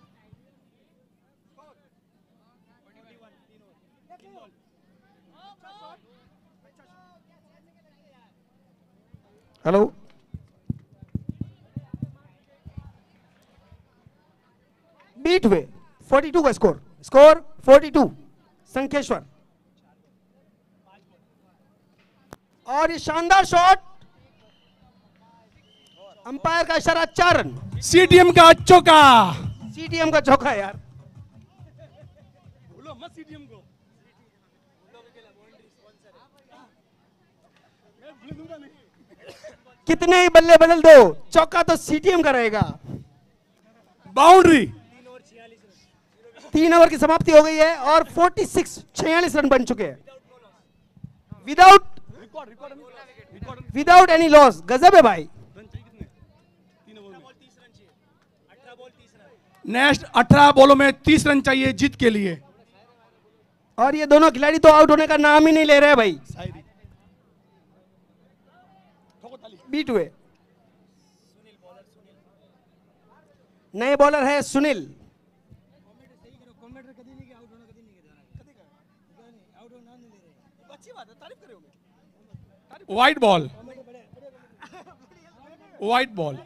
हेलो, बीट हुए बयालीस का स्कोर, स्कोर बयालीस, संकेश्वर। और ये शानदार शॉट, अंपायर का इशारा, चार रन। सीटीएम का चौका, सीटीएम का चौका यार। कितने ही बल्ले बदल दो, चौका तो सीटीएम का रहेगा। बाउंड्री। तीन ओवर की समाप्ति हो गई है और छियालीस छियालीस रन बन चुके हैं विदाउट विदाउट एनी लॉस। गजब है भाई। नेक्स्ट अठारह बॉलों में तीस रन चाहिए जीत के लिए। और ये दोनों खिलाड़ी तो आउट होने का नाम ही नहीं ले रहे हैं भाई। बीट हुए। नए बॉलर है Sunil. White ball, white ball.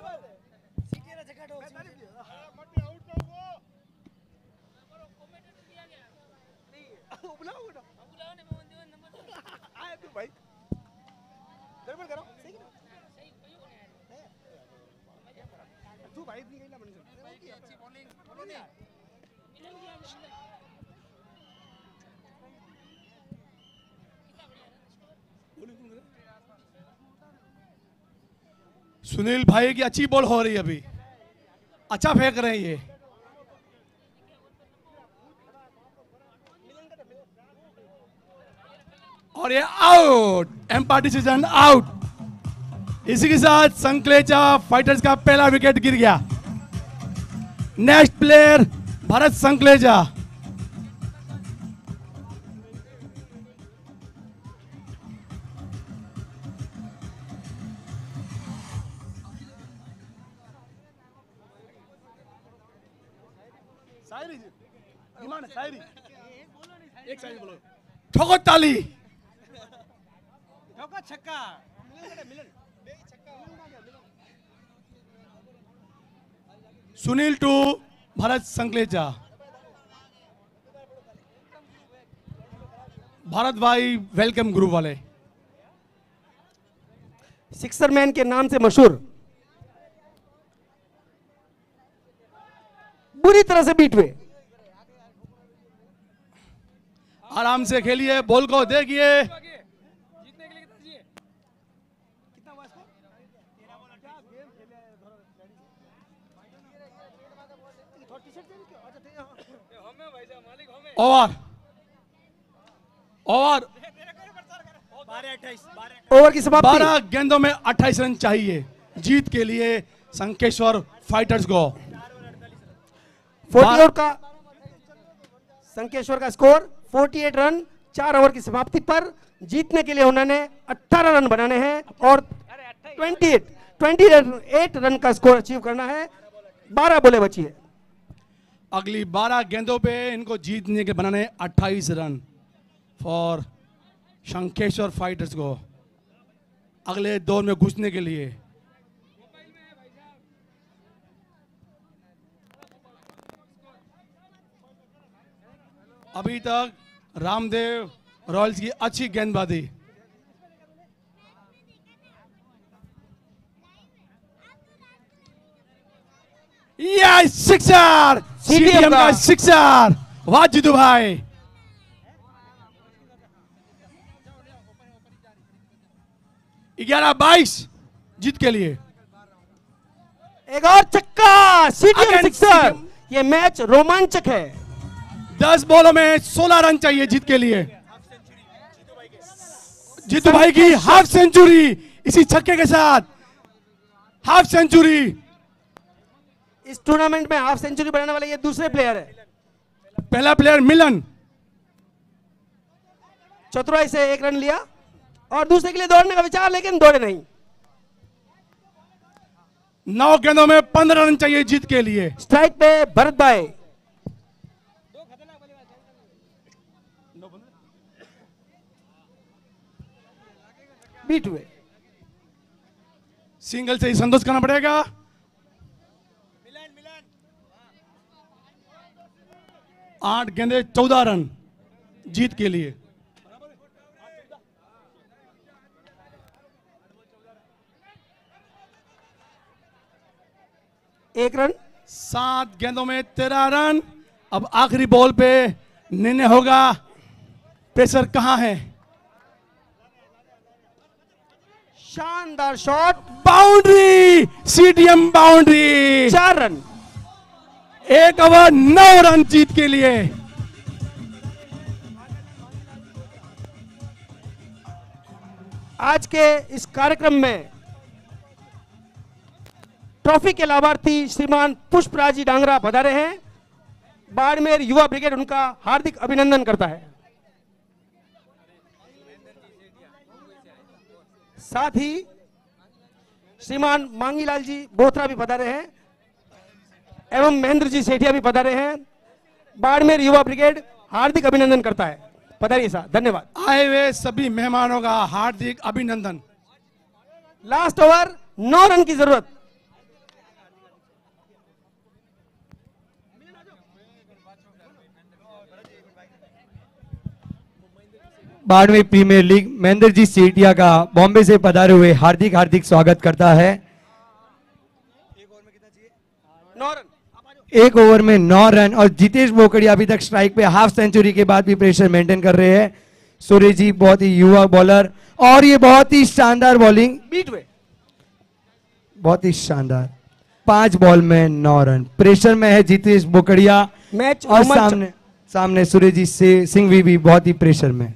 Sunil भाई की अच्छी बॉल हो रही है, अभी अच्छा फेंक रहे हैं ये। और ये आउट, एम्पायर डिसीजन, आउट। इसी के साथ संकलेचा फाइटर्स का पहला विकेट गिर गया। Next player Bharat Sankalecha. ठोको ताली। सुनील टू भरत संकलेचा। भारत भाई वेलकम ग्रुप वाले, सिक्सर मैन के नाम से मशहूर। बुरी तरह से बीट हुए। आराम से खेलिए, बॉल को देखिए। ओवर ओवर ओवर की समाप्ति। बारह गेंदों में अट्ठाईस रन चाहिए जीत के लिए संकेश्वर फाइटर्स को। फोर्टी आउट का संकेश्वर का स्कोर अड़तालीस रन। चार ओवर की समाप्ति पर जीतने के लिए उन्होंने अठारह रन बनाने हैं और अट्ठाईस अट्ठाईस रन का स्कोर अचीव करना है। बारह बॉलें बची है। अगली बारह गेंदों पे इनको जीतने के बनाने अट्ठाईस रन फॉर शंखेश्वर फाइटर्स को अगले दौर में घुसने के लिए। अभी तक रामदेव रॉयल्स की अच्छी गेंदबाजी। ये सिक्सर, सीटीएम का सिक्सर। वाह जीतू भाई। ग्यारह बाईस जीत के लिए। एक और छक्का, सीटीएम सिक्सर। ये मैच रोमांचक है। दस बॉलों में सोलह रन चाहिए जीत के लिए। जीतू भाई की हाफ सेंचुरी इसी छक्के के साथ, हाफ सेंचुरी। इस टूर्नामेंट में हाफ सेंचुरी बनाने वाले ये दूसरे प्लेयर है। पहला प्लेयर मिलन, चतुराई से एक रन लिया और दूसरे के लिए दौड़ने का विचार, लेकिन दौड़े नहीं। नौ गेंदों में पंद्रह रन चाहिए जीत के लिए। स्ट्राइक पे भरत भाई। बीट हुए। सिंगल से ही संतोष करना पड़ेगा। आठ गेंदे चौदह रन जीत के लिए। एक रन। सात गेंदों में तेरह रन। अब आखिरी बॉल पे निर्णय होगा प्रेशर कहां है। शानदार शॉट, बाउंड्री, सीडीएम बाउंड्री। चार रन। एक ओवर नौ रन जीत के लिए। आज के इस कार्यक्रम में ट्रॉफी के लाभार्थी श्रीमान पुष्पराज जी डांगरा पधारे हैं। बाड़मेर युवा ब्रिगेड उनका हार्दिक अभिनंदन करता है। साथ ही श्रीमान मांगीलाल जी बोथरा भी पधारे हैं एवं महेंद्र जी सेठिया भी पधारे हैं। बाड़मेर युवा ब्रिगेड हार्दिक अभिनंदन करता है। पधारिए साहब, धन्यवाद। आए हुए सभी मेहमानों का हार्दिक अभिनंदन। लास्ट ओवर, नौ रन की जरूरत। बाड़मेर प्रीमियर लीग महेंद्र जी सेठिया का बॉम्बे से पधारे हुए हार्दिक हार्दिक स्वागत करता है। नौ रन। एक ओवर में नौ रन और जितेश बोकड़िया अभी तक स्ट्राइक पे हाफ सेंचुरी के बाद भी प्रेशर मेंटेन कर रहे हैं। सूर्य जी बहुत ही युवा बॉलर और ये बहुत ही शानदार बॉलिंग। बीट हुए। बहुत ही शानदार। पांच बॉल में नौ रन। प्रेशर में है जितेश बोकड़िया मैच और रोमांचक। सामने सामने सूर्य जी से सिंह भी, भी बहुत ही प्रेशर में।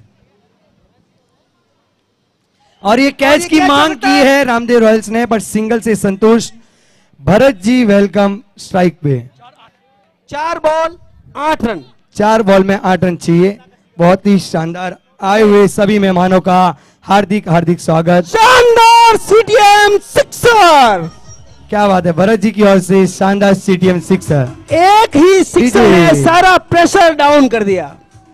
और ये कैच ये की कैच मांग होता की है। है रामदेव रॉयल्स ने, पर सिंगल से संतोष। भरत जी वेलकम स्ट्राइक पे। चार बॉल आठ रन। चार बॉल में आठ रन चाहिए। बहुत ही शानदार। आए हुए सभी मेहमानों का हार्दिक हार्दिक स्वागत। शानदार सीटीएम सिक्सर। क्या बात है, भरत जी की ओर से शानदार सीटीएम सिक्सर। एक ही सिक्सर जी। ने सारा प्रेशर डाउन कर दिया।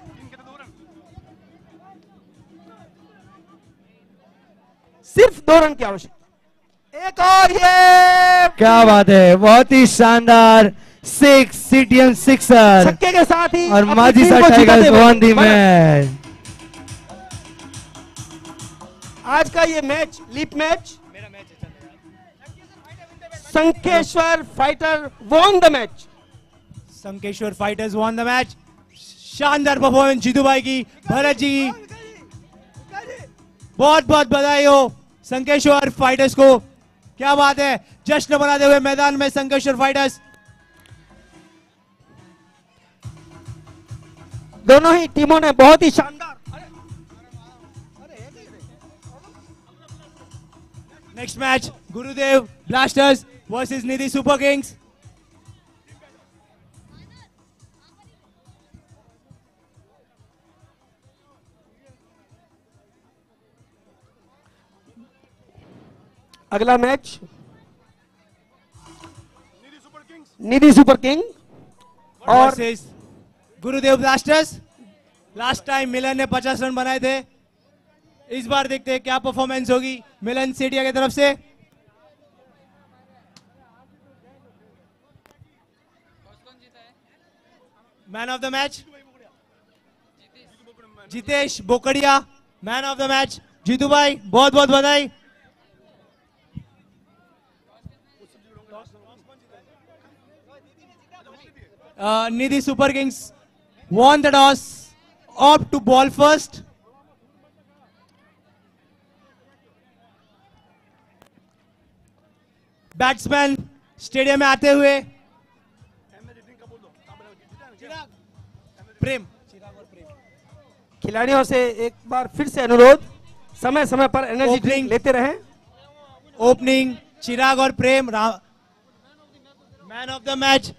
सिर्फ दो रन की आवश्यकता। एक और, ये क्या बात है, बहुत ही शानदार सिक्स सीटीएम सिक्सर। छक्के के साथ ही और अपनी माजी टीम को टाइगर्स जिताते हुए वन दी भारत। मैच। आज का ये मैच लीप match, Sankeshwar fighter won the match. Sankeshwar fighters won the match. शानदार परफॉर्मेंस जीतू भाई की। भरत जी बहुत बहुत बधाई हो संकेश्वर फाइटर्स को। क्या बात है, जश्न मनाते हुए मैदान में संकेश्वर फाइटर्स। दोनों ही टीमों ने बहुत ही शानदार। Next match Gurudev blasters versus Nidhi super kings. अगला मैच निधि सुपर किंग और versus Gurudev blasters. Last time Milan ने पचास रन बनाए थे। इस बार देखते हैं क्या परफॉर्मेंस होगी मिलन सेठिया की तरफ से। Man of the match Jitesh Bokadiya. Man of the match Jeetu भाई, बहुत बहुत बधाई। Uh, Nidhi Super Kings won the toss, opt to ball first. Batsman stadium में आते हुए प्रेम। खिलाड़ियों से एक बार फिर से अनुरोध, समय समय पर एनर्जी Opening. ड्रिंक लेते रहें। ओपनिंग चिराग और Prem. Man of the match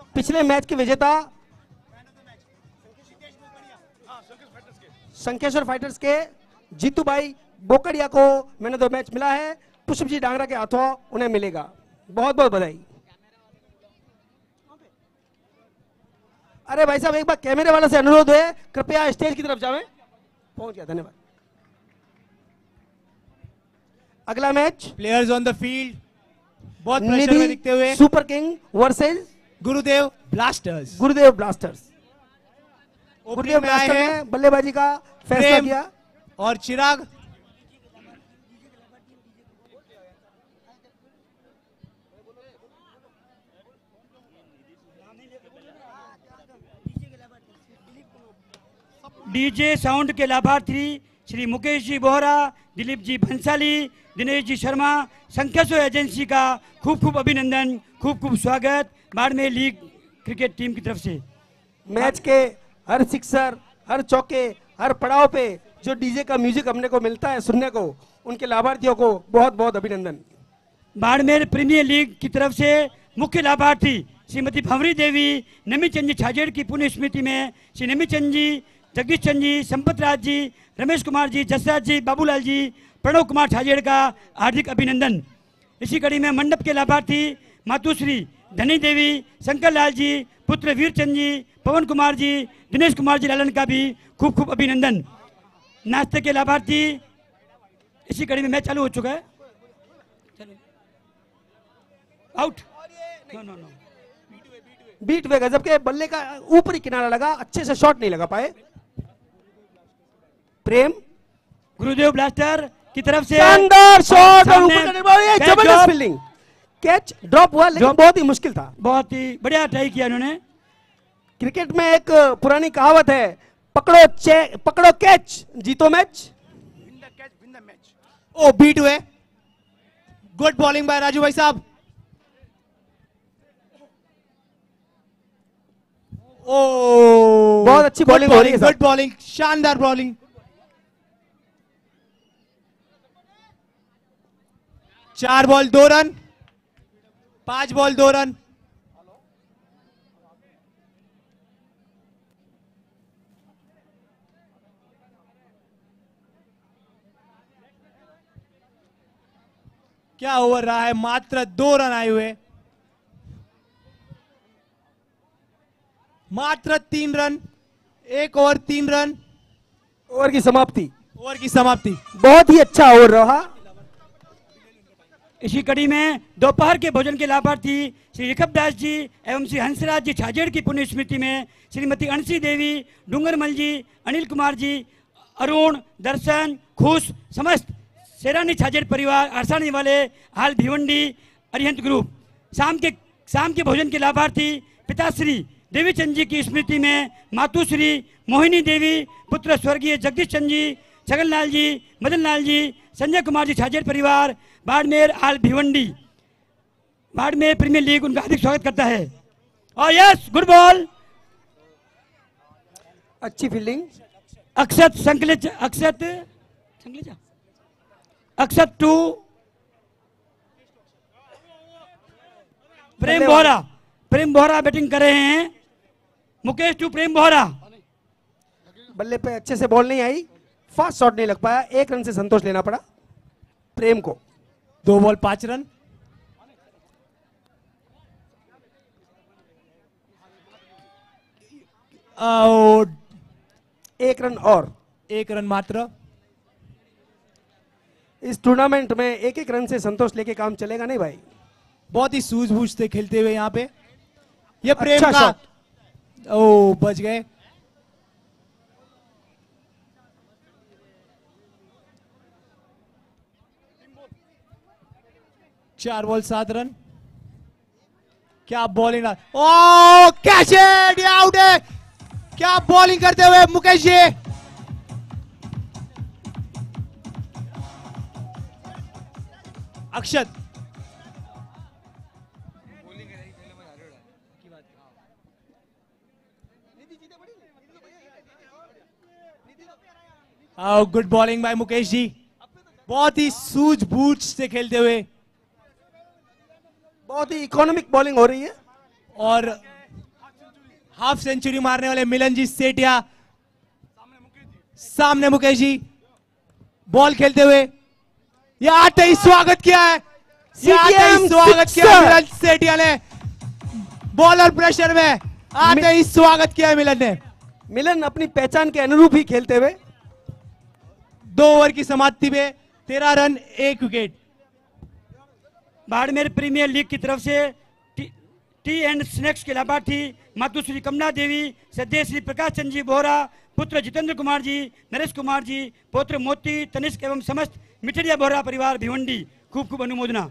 पिछले मैच के विजेता संकेश्वर फाइटर्स के जीतू भाई बोकड़िया को मैंने दो मैच मिला है, पुष्प जी डांगरा के हाथों उन्हें मिलेगा। बहुत बहुत बधाई। अरे भाई साहब एक बार कैमरे वाले से अनुरोध है, कृपया स्टेज की तरफ जावें। पहुंच गया, धन्यवाद। अगला match players on the field, बहुत प्रेशर में दिखते हुए super king versus Gurudev blasters. Gurudev blasters. Gurudev Gurudev में आए ब्लास्टर हैं ने बल्लेबाजी का फैसला प्रेम किया। और चिराग। डीजे साउंड के लाभार्थी श्री मुकेश जी बोहरा, दिलीप जी भंसाली, दिनेश जी शर्मा, संकेश्वर एजेंसी का खूब खूब अभिनंदन, खूब खूब स्वागत बाड़मेर लीग क्रिकेट टीम की तरफ से। मैच के हर सिक्सर, हर चौके, हर पड़ाव पे जो डीजे का म्यूजिक हमने को मिलता है सुनने को, उनके लाभार्थियों को बहुत बहुत अभिनंदन। बाड़मेर प्रीमियर लीग की तरफ से मुख्य लाभार्थी श्रीमती भंवरी देवी, नमीचंद जी छाजेड़ की पुण्य स्मृति में श्री नमीचंद जी, जगदीश चंद जी, संपत राज जी, रमेश कुमार जी, जसराज जी, बाबूलाल जी, प्रणव कुमार छाजेड़ का हार्दिक अभिनंदन। इसी कड़ी में मंडप के लाभार्थी मातुश्री धनी देवी, शंकर लाल जी, पुत्र वीरचंद जी, पवन कुमार जी, दिनेश कुमार जी लालन का भी खूब खूब अभिनंदन। नाश्ते के लाभार्थी इसी कड़ी में मैच चालू हो चुका है। Out. No no no beat वे गजब के बल्ले का ऊपरी किनारा लगा, अच्छे से शॉट नहीं लगा पाए। प्रेम गुरुदेव ब्लास्टर की तरफ से शानदार शॉट और सामने ऊपर करने वाली है, कैच जबरदस्त ड्रॉप। फील्डिंग। कैच ड्रॉप हुआ लेकिन ड्रॉप। बहुत ही मुश्किल था। बहुत ही बढ़िया ट्राई किया इन्होंने। क्रिकेट में एक पुरानी कहावत है, पकड़ो चे पकड़ो कैच जीतो मैच। ओ बीट हुए, गुड बॉलिंग बाय राजू भाई साहब। ओ बहुत अच्छी बॉलिंग हो रही है गुड बॉलिंग, शानदार बॉलिंग। चार बॉल दो रन, पांच बॉल दो रन। क्या ओवर रहा है, मात्र दो रन आए हुए, मात्र तीन रन, एक ओवर तीन रन। ओवर की समाप्ति। ओवर की समाप्ति। बहुत ही अच्छा ओवर रहा। इसी कड़ी में दोपहर के भोजन के लाभार्थी श्री ऋखभ दास जी एवं श्री हंसराज जी छाजेड़ की पुण्य स्मृति में श्रीमती अंशी देवी, डूंगरमल जी, अनिल कुमार जी, अरुण, दर्शन, खुश, समस्त शेरानी छाजेड़ परिवार, आरसानी वाले, हाल भिवंडी, अरिहंत ग्रुप। शाम के शाम के भोजन के लाभार्थी पिताश्री देवीचंद जी की स्मृति में मातुश्री मोहिनी देवी, पुत्र स्वर्गीय जगदीश चंद जी, छगनलाल जी, मदन लाल जी, संजय कुमार जी छाजेड़ परिवार, बाड़मेर आल भिवंडी। बाड़मेर प्रीमियर लीग उनका हार्दिक स्वागत करता है। और यस, गुड बॉल, अच्छी fielding. Akshat Sankalit, Akshat Sankalit Akshat to Prem Bohra. Prem Bohra batting कर रहे हैं। मुकेश टू प्रेम बोहरा। बल्ले पे अच्छे से बॉल नहीं आई, फास्ट शॉट नहीं लग पाया, एक रन से संतोष लेना पड़ा प्रेम को। दो बॉल पांच रन। आउट। एक रन और, एक रन मात्र। इस टूर्नामेंट में एक एक रन से संतोष लेके काम चलेगा नहीं भाई। बहुत ही सूझबूझ से खेलते हुए यहाँ पे ये प्रेम अच्छा का शॉट। ओ बच गए। चार बॉल सात रन। क्या बॉलिंग, ओ कैच है, ये आउट है। क्या बॉलिंग करते हुए Mukesh ji. Akshat good bowling by Mukesh ji, बहुत ही सूझबूझ से खेलते हुए, बहुत ही इकोनॉमिक बॉलिंग हो रही है। और हाफ सेंचुरी मारने वाले मिलन जी सेठिया, सामने मुकेश जी बॉल खेलते हुए, ये आते ही स्वागत किया है, ये आते ही स्वागत किया है मिलन सेठिया ने, बॉलर प्रेशर में आते ही स्वागत किया है मिलन ने। मिलन अपनी पहचान के अनुरूप ही खेलते हुए, दो ओवर की समाप्ति में तेरह रन एक विकेट। बाड़मेर प्रीमियर लीग की तरफ से टी, टी एंड स्नैक्स के लाभार्थी मातुश्री कमला देवी, सदस्य श्री प्रकाश चंद जी बोहरा, पुत्र जितेंद्र कुमार जी, नरेश कुमार जी, पौत्र मोती तनिष्क एवं समस्त मिठड़िया बोहरा परिवार भिवंडी, खूब खूब अनुमोदना।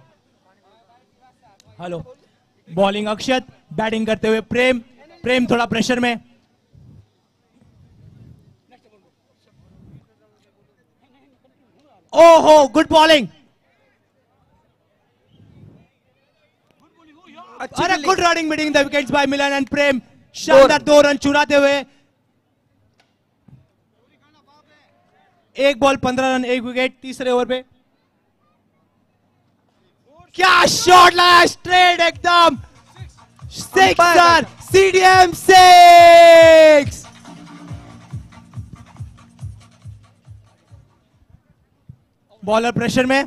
हेलो, बॉलिंग अक्षत, बैटिंग करते हुए प्रेम, प्रेम थोड़ा प्रेशर में, ओहो गुड बॉलिंग, अरे good running between the wickets by Milan and Prem, शानदार दो रन चुराते हुए, एक बॉल पंद्रह रन एक विकेट तीसरे ओवर पे। क्या शॉट लगा, स्ट्रेट एकदम, sixer, CDM six. Bowler pressure में,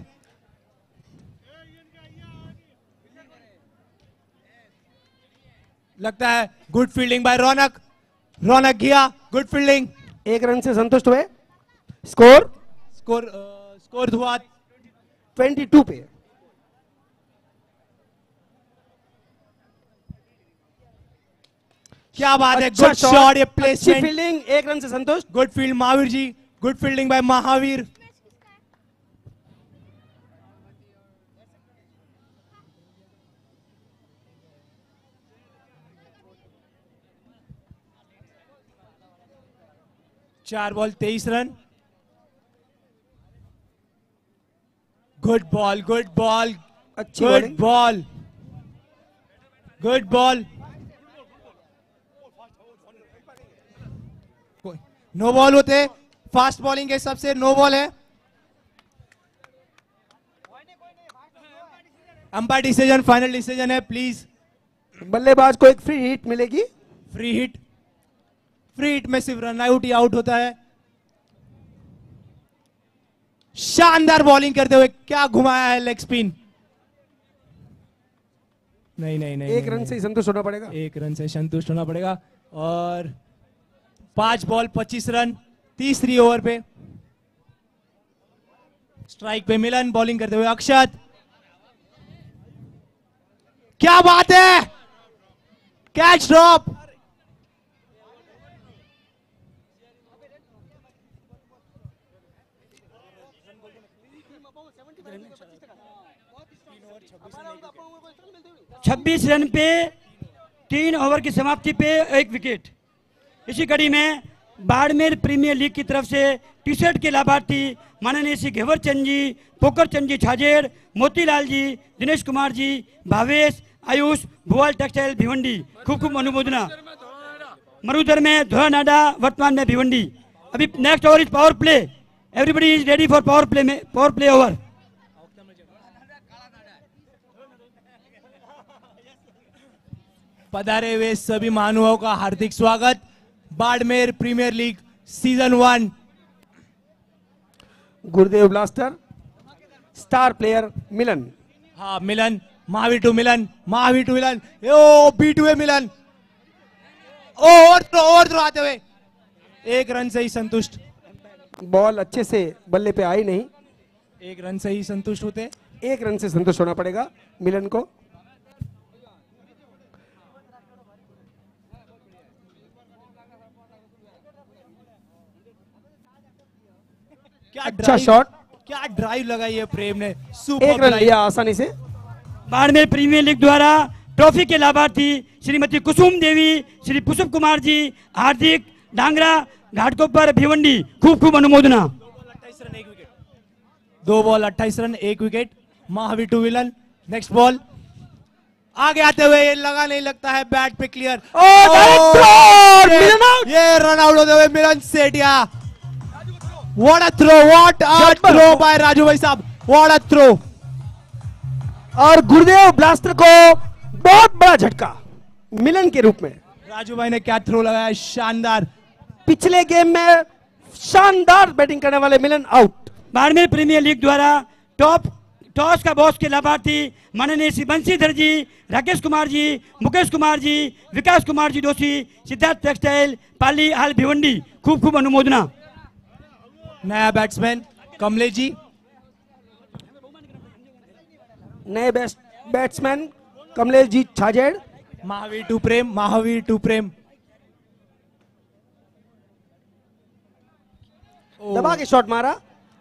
लगता है good fielding by Raunak, Raunak गया, गुड फील्डिंग, एक रन से संतुष्ट हुए। स्कोर स्कोर स्कोर हुआ बाईस पे। क्या बात है, अच्छा गुड शॉट, ये अच्छी प्लेसमेंट, फील्डिंग, एक रन से संतुष्ट। Good field Mahavir ji, good fielding by Mahavir. चार बॉल तेईस run, good ball, good ball, अच्छी good bowling. Ball, good ball, no ball होते, फास्ट बॉलिंग के हिसाब से नो बॉल है। अंपायर डिसीजन, फाइनल डिसीजन है, प्लीज। बल्लेबाज को एक फ्री हिट मिलेगी। फ्री हिट, फ्री हिट में सिर्फ रन आउट ही आउट होता है। शानदार बॉलिंग करते हुए क्या घुमाया है लेग स्पिन। नहीं नहीं नहीं, एक रन से ही संतुष्ट होना पड़ेगा। एक रन से संतुष्ट होना पड़ेगा। और पांच बॉल पच्चीस रन तीसरी ओवर पे। स्ट्राइक पे मिलन, बॉलिंग करते हुए अक्षत, क्या बात है, कैच ड्रॉप। छब्बीस रन पे तीन ओवर की समाप्ति पे एक विकेट। इसी कड़ी में बाड़मेर प्रीमियर लीग की तरफ से टी शर्ट के लाभार्थी माननीय श्री घेवर चंद जी, पोकर चंद जी छाजेड़, मोतीलाल जी, दिनेश कुमार जी, भावेश, आयुष, भुआल टेक्सटाइल भिवंडी, खूब खूब अनुमोदना। मरुधर में धोया नाडा, वर्तमान में भिवंडी। अभी next over is power play, everybody is ready for power play में पावर प्ले ओवर। पधारे हुए सभी महानुभावों का हार्दिक स्वागत। Barmer premier league season one. Gurudev blaster, star player Milan. हाँ Milan, Mahavir to Milan, Mahavir to Milan, O B to A Milan, और थ्रो और थ्रो आते हुए एक रन से ही संतुष्ट। बॉल अच्छे से बल्ले पे आई नहीं, एक रन से ही संतुष्ट होते। एक रन से संतुष्ट होना पड़ेगा मिलन को। क्या अच्छा शॉट, क्या ड्राइव लगाई है प्रेम ने, एक सुपर रन लिया आसानी से। बाड़मेर प्रीमियर लीग द्वारा ट्रॉफी के लाभार्थी श्रीमती कुसुम देवी, श्री पुष्प कुमार जी, हार्दिक डांगरा, घाटकोपर भिवंडी, खूब खूब अनुमोदना। दो बॉल अट्ठाईस रन एक विकेट। महावीर टू विलन। नेक्स्ट बॉल आगे आते हुए ये लगा नहीं, लगता है बैट पे क्लियर। ये रन आउट होते हुए Milan Sethiya. What a throw, what a throw by Raju भाई साहब, व्हाट अ थ्रो। और गुरुदेव ब्लास्टर को बहुत बड़ा झटका मिलन के रूप में। राजू भाई ने क्या थ्रो लगाया, शानदार। पिछले गेम में शानदार बैटिंग करने वाले Milan out. Barmer premier league द्वारा टॉप टॉस का बॉस के लाभार्थी माननीय श्री बंशीधर जी, राकेश कुमार जी, मुकेश कुमार जी, विकास कुमार जी दोषी, सिद्धार्थ टेक्सटाइल, पाली हाल भिवंडी, खूब खूब अनुमोदना। नया बैट्समैन कमलेश जी, नए best batsman Kamlesh ji Chhajed. Mahavir to Prem, Mahavir to Prem. दबा के शॉट मारा।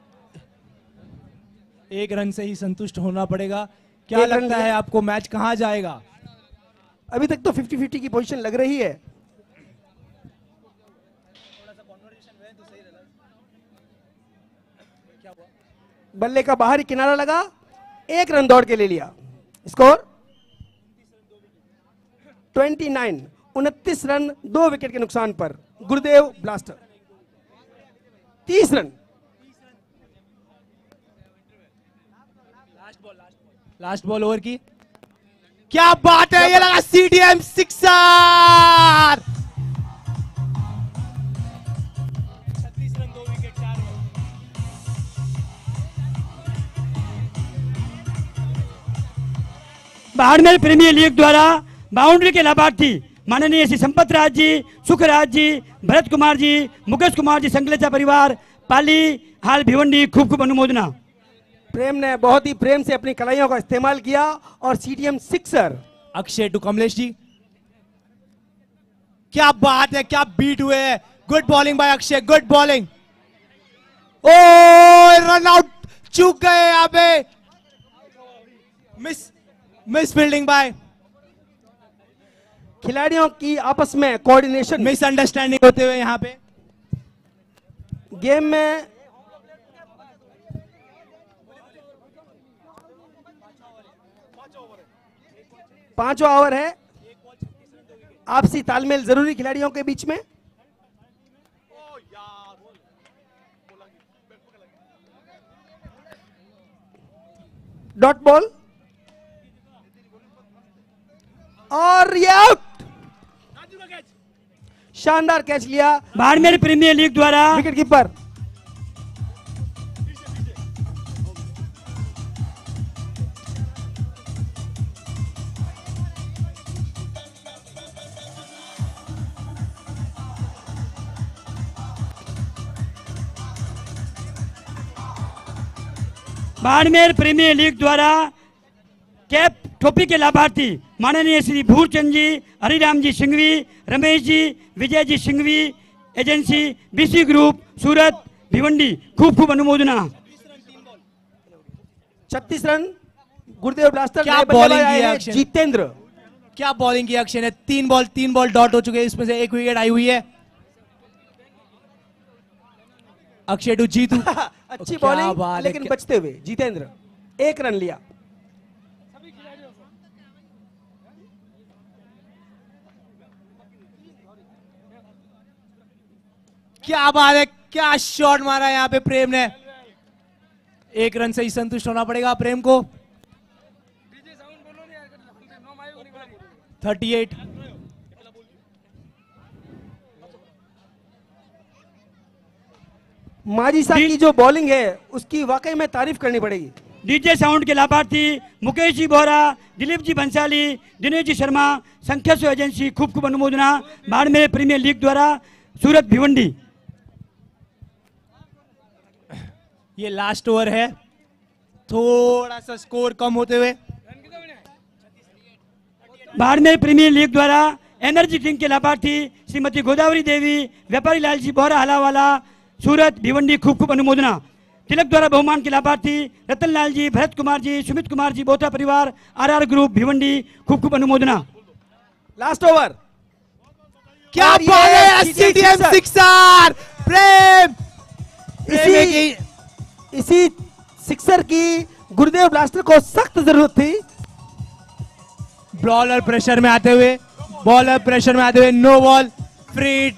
एक रन से ही संतुष्ट होना पड़ेगा। क्या एक रन लगता है आपको मैच कहां जाएगा? अभी तक तो फिफ्टी फिफ्टी की पोजीशन लग रही है। बल्ले का बाहरी किनारा लगा, एक रन दौड़ के ले लिया। स्कोर उनतीस, उनतीस रन दो विकेट के नुकसान पर गुरुदेव ब्लास्टर तीस रन। लास्ट बॉल ओवर की। क्या बात है, ये लगा सीडीएम सिक्सर। छत्तीस रन दो विकेट चार रन। बाड़मेर प्रीमियर लीग द्वारा बाउंड्री के लाभार्थी माननीय श्री संपत राज जी, सुखराज जी, भरत कुमार जी, मुकेश कुमार जी, संकलेचा परिवार, पाली हाल भिवंडी, खूब खूब अनुमोदना। प्रेम ने बहुत ही प्रेम से अपनी कलाइयों का इस्तेमाल किया और CDM sixer. Akshay to Kamlesh ji, क्या बात है, क्या बीट हुए हैं। Good bowling by Akshay, good bowling. ओ रन आउट, चूक गए यहाँ पे। Miss miss fielding by. खिलाड़ियों की आपस में कोऑर्डिनेशन, मिसअंडरस्टैंडिंग होते हुए यहाँ पे गेम में पांचवा ओवर है। आपसी तालमेल जरूरी खिलाड़ियों के बीच में। डॉट बॉल और ये आउट। शानदार कैच लिया बाड़मेर प्रीमियर लीग द्वारा wicket keeper. Barmer premier league द्वारा कैप टोपी के लाभार्थी माननीय Shri Bhurchand ji, Hariram ji Singhvi, Ramesh ji, Vijay ji Singhvi, agency BC group, Surat Bhiwandi, खूब खूब अनुमोदना। छत्तीस रन गुरुदेव ब्लास्टर। क्या बॉलिंग की है अक्षय? जितेंद्र, क्या बॉलिंग की अक्षय ने। तीन बॉल तीन बॉल डॉट हो चुके हैं, इसमें से एक विकेट आई हुई है। अक्षय टू जीतू। अच्छी बॉलिंग लेकिन बचते हुए जितेंद्र एक रन लिया। क्या बात है, क्या शॉट मारा यहाँ पे प्रेम ने। एक रन से ही संतुष्ट होना पड़ेगा प्रेम को। Thirty eight. माजी साहब की जो बॉलिंग है उसकी वाकई में तारीफ करनी पड़ेगी। डीजे साउंड के लाभार्थी मुकेश जी बोहरा, दिलीप जी बंसाली, दिनेश जी शर्मा, संख्या सो एजेंसी, खूब खूब अनुमोदना। बाड़मेर प्रीमियर लीग द्वारा सूरत भिवंडी। ये लास्ट ओवर है, थोड़ा सा स्कोर कम होते हुए। बाड़मेर प्रीमियर लीग द्वारा एनर्जी ड्रिंक के लाभार्थी श्रीमती गोदावरी देवी, व्यापारी लाल जी बोहरा हलावाला, सूरत भिवंडी, खूब खूब अनुमोदना। तिलक द्वारा बहुमान के लाभार्थी रतन लाल जी, भरत कुमार जी, सुमित कुमार जी, बोथा परिवार, आरआर ग्रुप भिवंडी, खूब खूब अनुमोदना। Last over. क्या बात है, सीडीएम सिक्सर। प्रेम इसी इसी सिक्सर की गुरुदेव ब्लास्टर को सख्त जरूरत थी। बॉलर प्रेशर में आते हुए बॉलर प्रेशर में आते हुए no ball, free hit.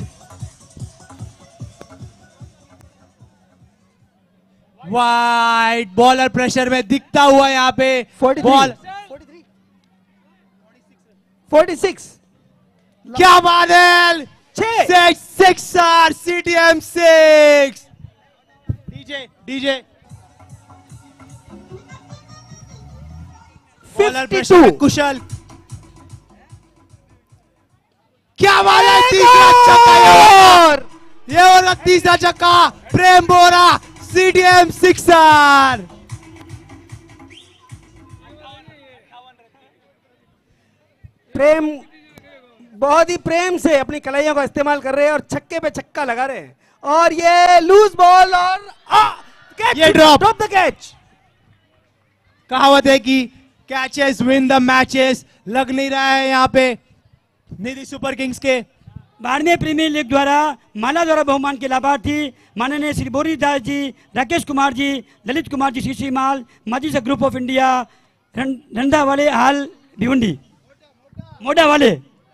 Wide, bowler pressure में दिखता हुआ यहाँ पे बॉल। फोर्टी सिक्स क्या बात है, सिक्स सिक्स आर CTM six. DJ DJ bowler pressure में कुशल, क्या बात है, तीसरा छक्का और ये होगा तीसरा छक्का, प्रेम बोरा सीटीएम सिक्स आर। प्रेम बहुत ही प्रेम से अपनी कलाइयों का इस्तेमाल कर रहे हैं और छक्के पे छक्का लगा रहे हैं, और ये लूज बॉल और आ, कैच, ये ड्रॉप ड्रॉप द कैच। कहावत है कि कैचेस विन द मैचेस, लग नहीं रहा है यहाँ पे निधि सुपर किंग्स के। बाड़मेर प्रीमियर लीग द्वारा माला द्वारा बहुमान के लाभार्थी माननीय श्री बोरी दास जी, राकेश कुमार जी, ललित कुमार जी शीशी माल, माजी से ग्रुप ऑफ इंडिया, रंधा वाले हाल भिवंडी, मोडा वाले।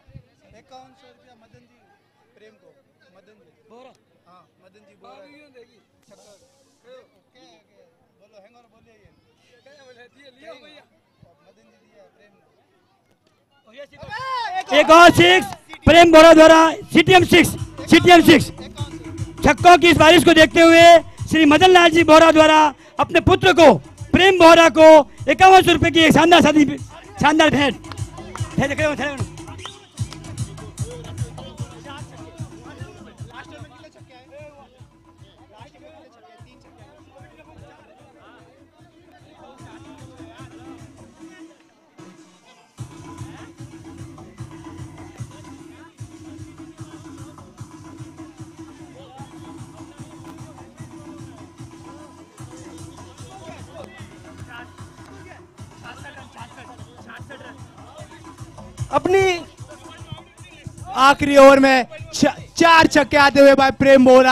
एक और सिक्स प्रेम बोरा द्वारा सीटीएम सिक्स, सीटीएम सिक्स। छक्कों की इस बारिश को देखते हुए श्री मदन लाल जी बोरा द्वारा अपने पुत्र को प्रेम बोरा को इक्यावन सौ रुपए की एक शानदार शादी शानदार भेंट। अपनी आखिरी ओवर में चार छक्के आते हुए भाई प्रेम बोरा।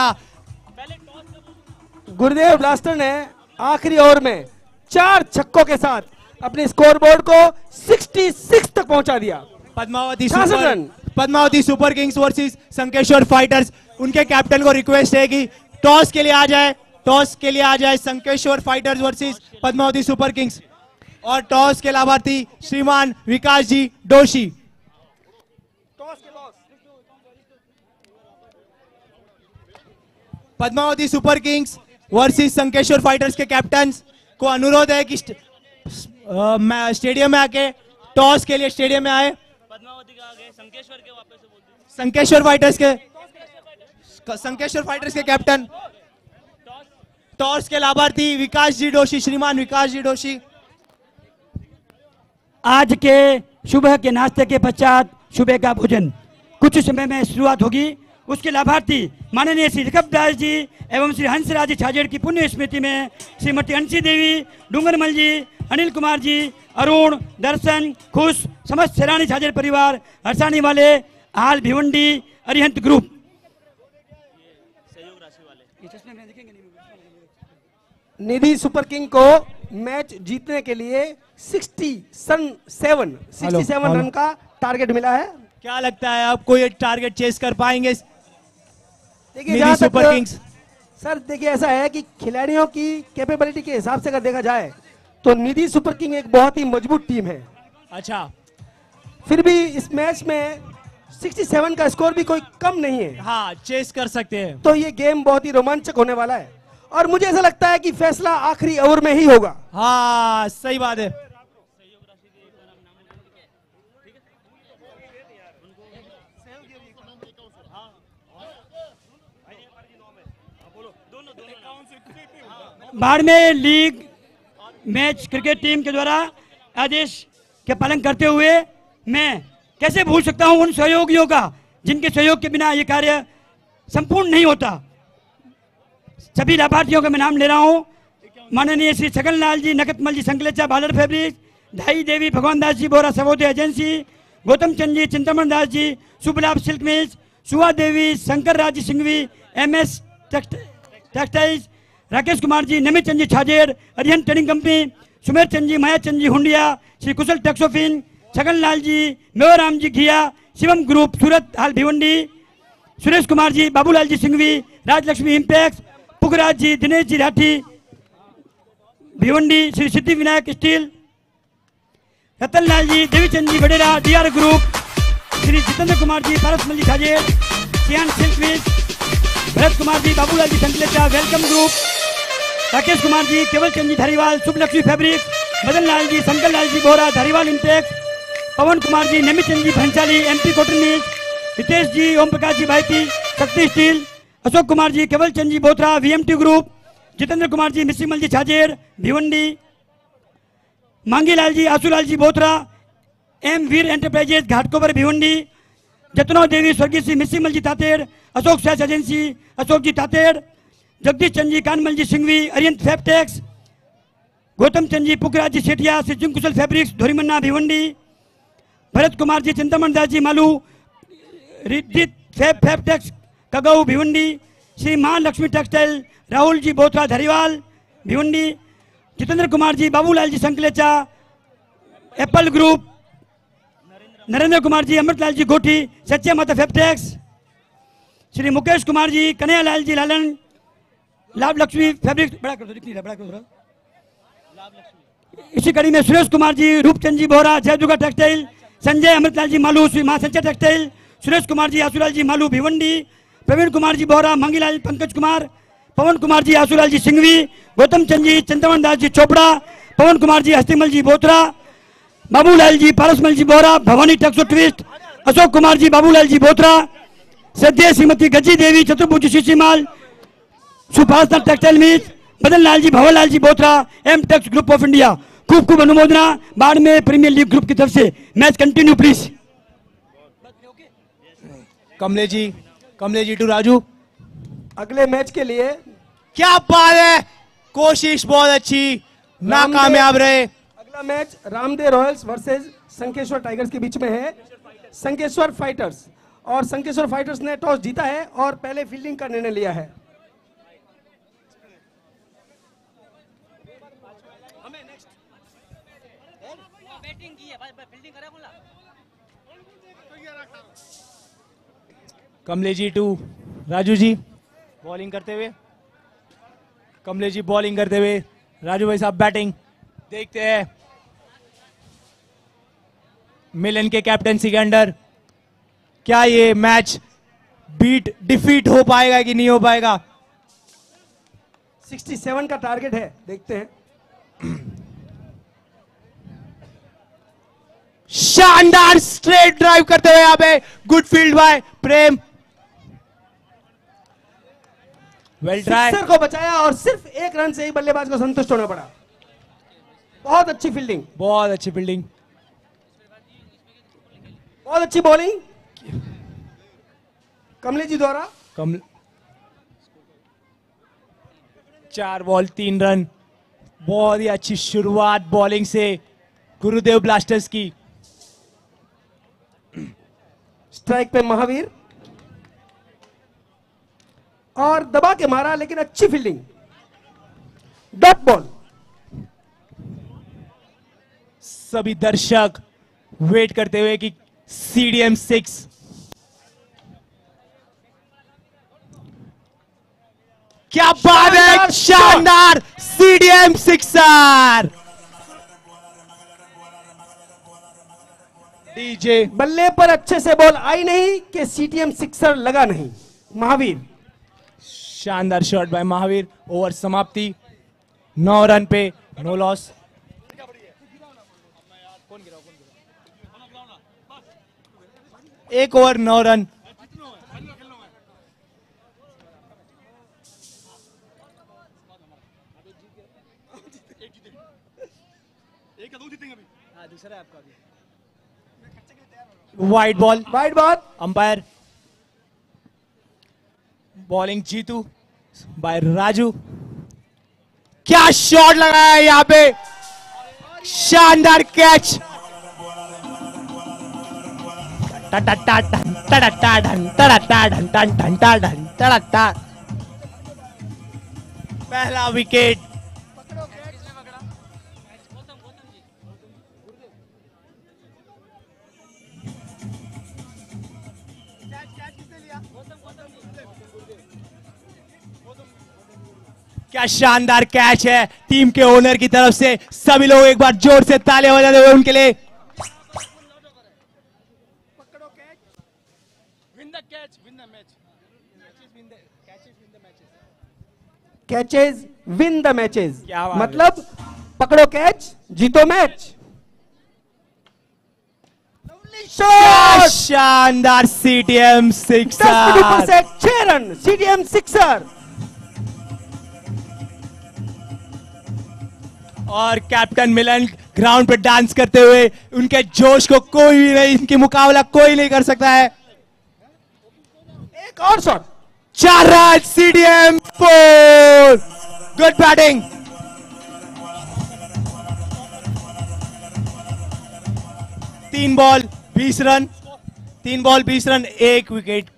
गुरुदेव ब्लास्टर ने आखिरी ओवर में चार छक्कों के साथ अपने स्कोरबोर्ड को छियासठ तक पहुंचा दिया। Padmavati super Padmavati super kings versus Sankeshwar fighters. उनके कैप्टन को रिक्वेस्ट है कि टॉस के लिए आ जाए, टॉस के लिए आ जाए Sankeshwar fighters versus Padmavati super kings. और टॉस के लाभार्थी श्रीमान Vikas ji Doshi. Padmavati super kings versus Sankeshwar fighters के कैप्टन को अनुरोध है कि स्टेडियम में आके टॉस के लिए स्टेडियम में आए। पद्मावती के आगे संकेश्वर के वापस से बोलते हैं। संकेश्वर फाइटर्स के संकेश्वर फाइटर्स के कैप्टन टॉस के लाभार्थी विकास जी दोषी, श्रीमान विकास जी दोषी। आज के सुबह के नाश्ते के पश्चात सुबह का भोजन कुछ समय में शुरुआत होगी। उसके लाभार्थी माननीय श्री ऋषभ दास जी एवं श्री हंसराज जी छाजेड़ की पुण्य स्मृति में श्रीमती अंशी देवी, डूंगरमल जी, अनिल कुमार जी, अरुण, दर्शन, खुश, समस्त सेरानी छाजेड़ परिवार, हरसानी वाले, हाल Bhiwandi, Arihant group. Nidhi super king को मैच जीतने के लिए सड़सठ रन का टारगेट मिला है। क्या लगता है आपको ये टारगेट चेस कर पाएंगे देखिए निधि सुपर किंग्स? सर देखिए ऐसा है कि खिलाड़ियों की कैपेबिलिटी के हिसाब से अगर देखा जाए तो निधि सुपर किंग एक बहुत ही मजबूत टीम है। अच्छा, फिर भी इस मैच में सड़सठ का स्कोर भी कोई कम नहीं है। हाँ, चेस कर सकते हैं। तो ये गेम बहुत ही रोमांचक होने वाला है और मुझे ऐसा लगता है कि फैसला आखिरी ओवर में ही होगा। हाँ सही बात है। Barmer league match cricket team के द्वारा आदेश के पालन करते हुए मैं कैसे भूल सकता हूं उन सहयोगियों का जिनके सहयोग के बिना ये कार्य संपूर्ण नहीं होता। सभी लाभार्थियों का मैं नाम ले रहा हूं। माननीय श्री छगन लाल जी, नकतमल जी, संकलेचा बालर फैब्रिक, ढाई Devi Bhagwan Das ji Bora Savodaya agency, Gautam Chand ji, Chintaman Das ji, Shubhlabh silk mills, Suha Devi, Shankar Raj ji Singhvi, M S textiles, Rakesh Kumar ji, Namit Chand ji Chhajed, Arihant trading company, Sumer Chand ji, Maya Chand ji Hundiya, Shri Kushal Texofin, Chhagan Lal ji, Mevaram ji Ghiya, Shivam group Surat हाल Bhiwandi, Suresh Kumar ji, Babulal ji Singhvi, Rajlakshmi impact, Pukhraj ji, Dinesh ji Rathi Bhiwandi, Shri Siddhi Vinayak steel, Ratan Lal ji, Devichand ji Wadera, DR group, Shri Jitendra Kumar ji Parasmal ji Chhajed, Siyan silk, Bharat Kumar ji Babulal ji Sankalecha welcome group, Rakesh Kumar ji Keval Chand ji Dhariwal Shubh Lakshmi fabric, Madan Lal ji Shankar Lal ji Bora Dhariwal Intex, Pawan Kumar ji Nemichand ji Bhansali MP cotton mill, Hitesh ji Om Prakash ji भाईपी Shakti steel, Ashok Kumar ji Keval Chand ji Bothra VMT group, Jitendra Kumar ji Missimal ji Chhajed Bhiwandi, Mangilal ji Asulal ji Bothra M Veer enterprises Ghatkopar Bhiwandi, Jatno Devi स्वर्गीय श्री मिस्सीमल जी तातेड़, अशोक सैस agency Ashok ji Tated, Jagdish Chand ji Kanmal ji Singhvi Ariyant Fabtex, Gautam Chand ji Pukhraj ji Sethia Shri Kushal fabrics Dhorimanna Bhiwandi, Bharat Kumar जी Chintaman Das ji Malu Riddhit fab Fabtex कगऊ Bhiwandi, Shri Mahalakshmi textile Rahul ji Bothra Dhariwal Bhiwandi, Jitendra Kumar ji Babulal ji Sankalecha Apple group, Narendra Kumar ji Amritlal ji Gothi सच्चे माता Fabtex, Shri Mukesh Kumar ji Kanhaiyalal ji Lalan Labh Lakshmi fabric बड़ा कर दो दिख नहीं रहा, बड़ा कर दो। इसी कड़ी में सुरेश कुमार जी Roopchand ji Bora Jai Durga textile, Sanjay Amritlal ji Malu Shri Maa Sanjay textile, Suresh Kumar ji Asulal ji Malu Bhiwandi, Praveen Kumar ji Bora Mangilal Pankaj Kumar, Pawan Kumar ji Asulal ji Singhvi, Gautam Chand ji Chintaman Das ji Chopra, Pawan Kumar ji Hastimal ji Bothra, Babulal ji Parasmal ji Bora Bhawani Texo twist, Ashok Kumar ji Babulal ji Bothra, सद्य Shrimati Gajji Devi Chaturbhuj Shishimal Subhashnath textile mills, Madan Lal ji Bhawarlal ji Bothra M Tex group of India. खूब खूब अनुमोदना बाद में प्रीमियर लीग ग्रुप की तरफ से। Match continue please. Kamle ji कमले जी टू राजू अगले मैच के लिए क्या बात है, कोशिश बहुत अच्छी, नाकामयाब रहे। अगला match Ramdev Royals versus Sankeshwar Tigers के बीच में है। संकेश्वर फाइटर्स और संकेश्वर फाइटर्स ने टॉस जीता है और पहले फील्डिंग का निर्णय लिया है। कमले जी टू राजू जी बॉलिंग करते हुए, कमले जी बॉलिंग करते हुए, राजू भाई साहब बैटिंग। देखते हैं मिलन के कैप्टनसी के अंडर क्या ये मैच बीट डिफीट हो पाएगा कि नहीं हो पाएगा। सड़सठ का टारगेट है, देखते हैं। शानदार स्ट्रेट ड्राइव करते हुए यहाँ पे good field by Prem, well try. Sixer को बचाया और सिर्फ एक रन से ही बल्लेबाज को संतुष्ट होना पड़ा। बहुत अच्छी फील्डिंग, बहुत अच्छी फील्डिंग, बहुत अच्छी बॉलिंग कमले जी द्वारा। कमल चार बॉल तीन रन, बहुत ही अच्छी शुरुआत बॉलिंग से गुरुदेव ब्लास्टर्स की। स्ट्राइक पे महावीर और दबा के मारा, लेकिन अच्छी फील्डिंग, डॉट बॉल। सभी दर्शक वेट करते हुए कि सीडीएम सिक्स क्या बात है, शानदार सीडीएम सिक्सर। डीजे बल्ले पर अच्छे से बॉल आई नहीं कि सीटीएम सिक्सर लगा नहीं। महावीर शानदार शॉट बाय महावीर। ओवर समाप्ति, नौ रन पे नो लॉस। एक ओवर नौ run. Wide ball, wide ball. Umpire bowling Jitu by Raju. क्या शॉट लगाया है यहाँ पे, शानदार कैच। पहला विकेट। क्या शानदार कैच है टीम के ओनर की तरफ से। सभी लोग एक बार जोर से तालियां बजाते हुए उनके लिए। Win the catch, win the match. Catches win the catches win the matches. Catches win the matches, क्या बात है। मतलब पकड़ो कैच जीतो मैच। क्या शानदार सीटीएम दस के ऊपर सिक्सर। से छह रन, सीटीएम सिक्सर। और कैप्टन मिलन ग्राउंड पे डांस करते हुए, उनके जोश को कोई भी नहीं, इनकी मुकाबला कोई नहीं कर सकता है। एक और शॉट, चार run, CDM four. Good batting. तीन बॉल बीस रन, तीन बॉल बीस रन, एक विकेट।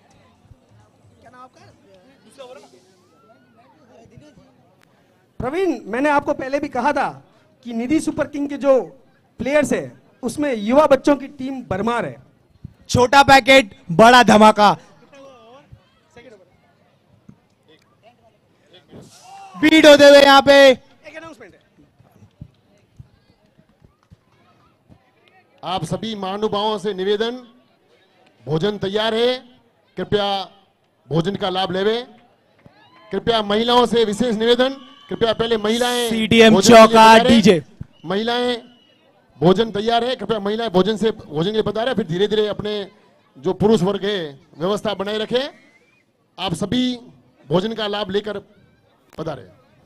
प्रवीण, मैंने आपको पहले भी कहा था कि निधि सुपर किंग के जो प्लेयर्स है उसमें युवा बच्चों की टीम भरमार है। छोटा पैकेट बड़ा धमाका। बीट होते हुए यहाँ पे एक अनाउंसमेंट है। आप सभी महानुभावों से निवेदन, भोजन तैयार है, कृपया भोजन का लाभ लेवे। कृपया महिलाओं से विशेष निवेदन, कृपया पहले महिलाएं सीडीएम भोजन के लिए चौका पधारें। डीजे। महिलाएं भोजन तैयार है, कृपया महिलाएं भोजन से भोजन के लिए पधारें, फिर धीरे धीरे अपने जो पुरुष वर्ग है व्यवस्था बनाए रखें। आप सभी भोजन का लाभ लेकर पधारे।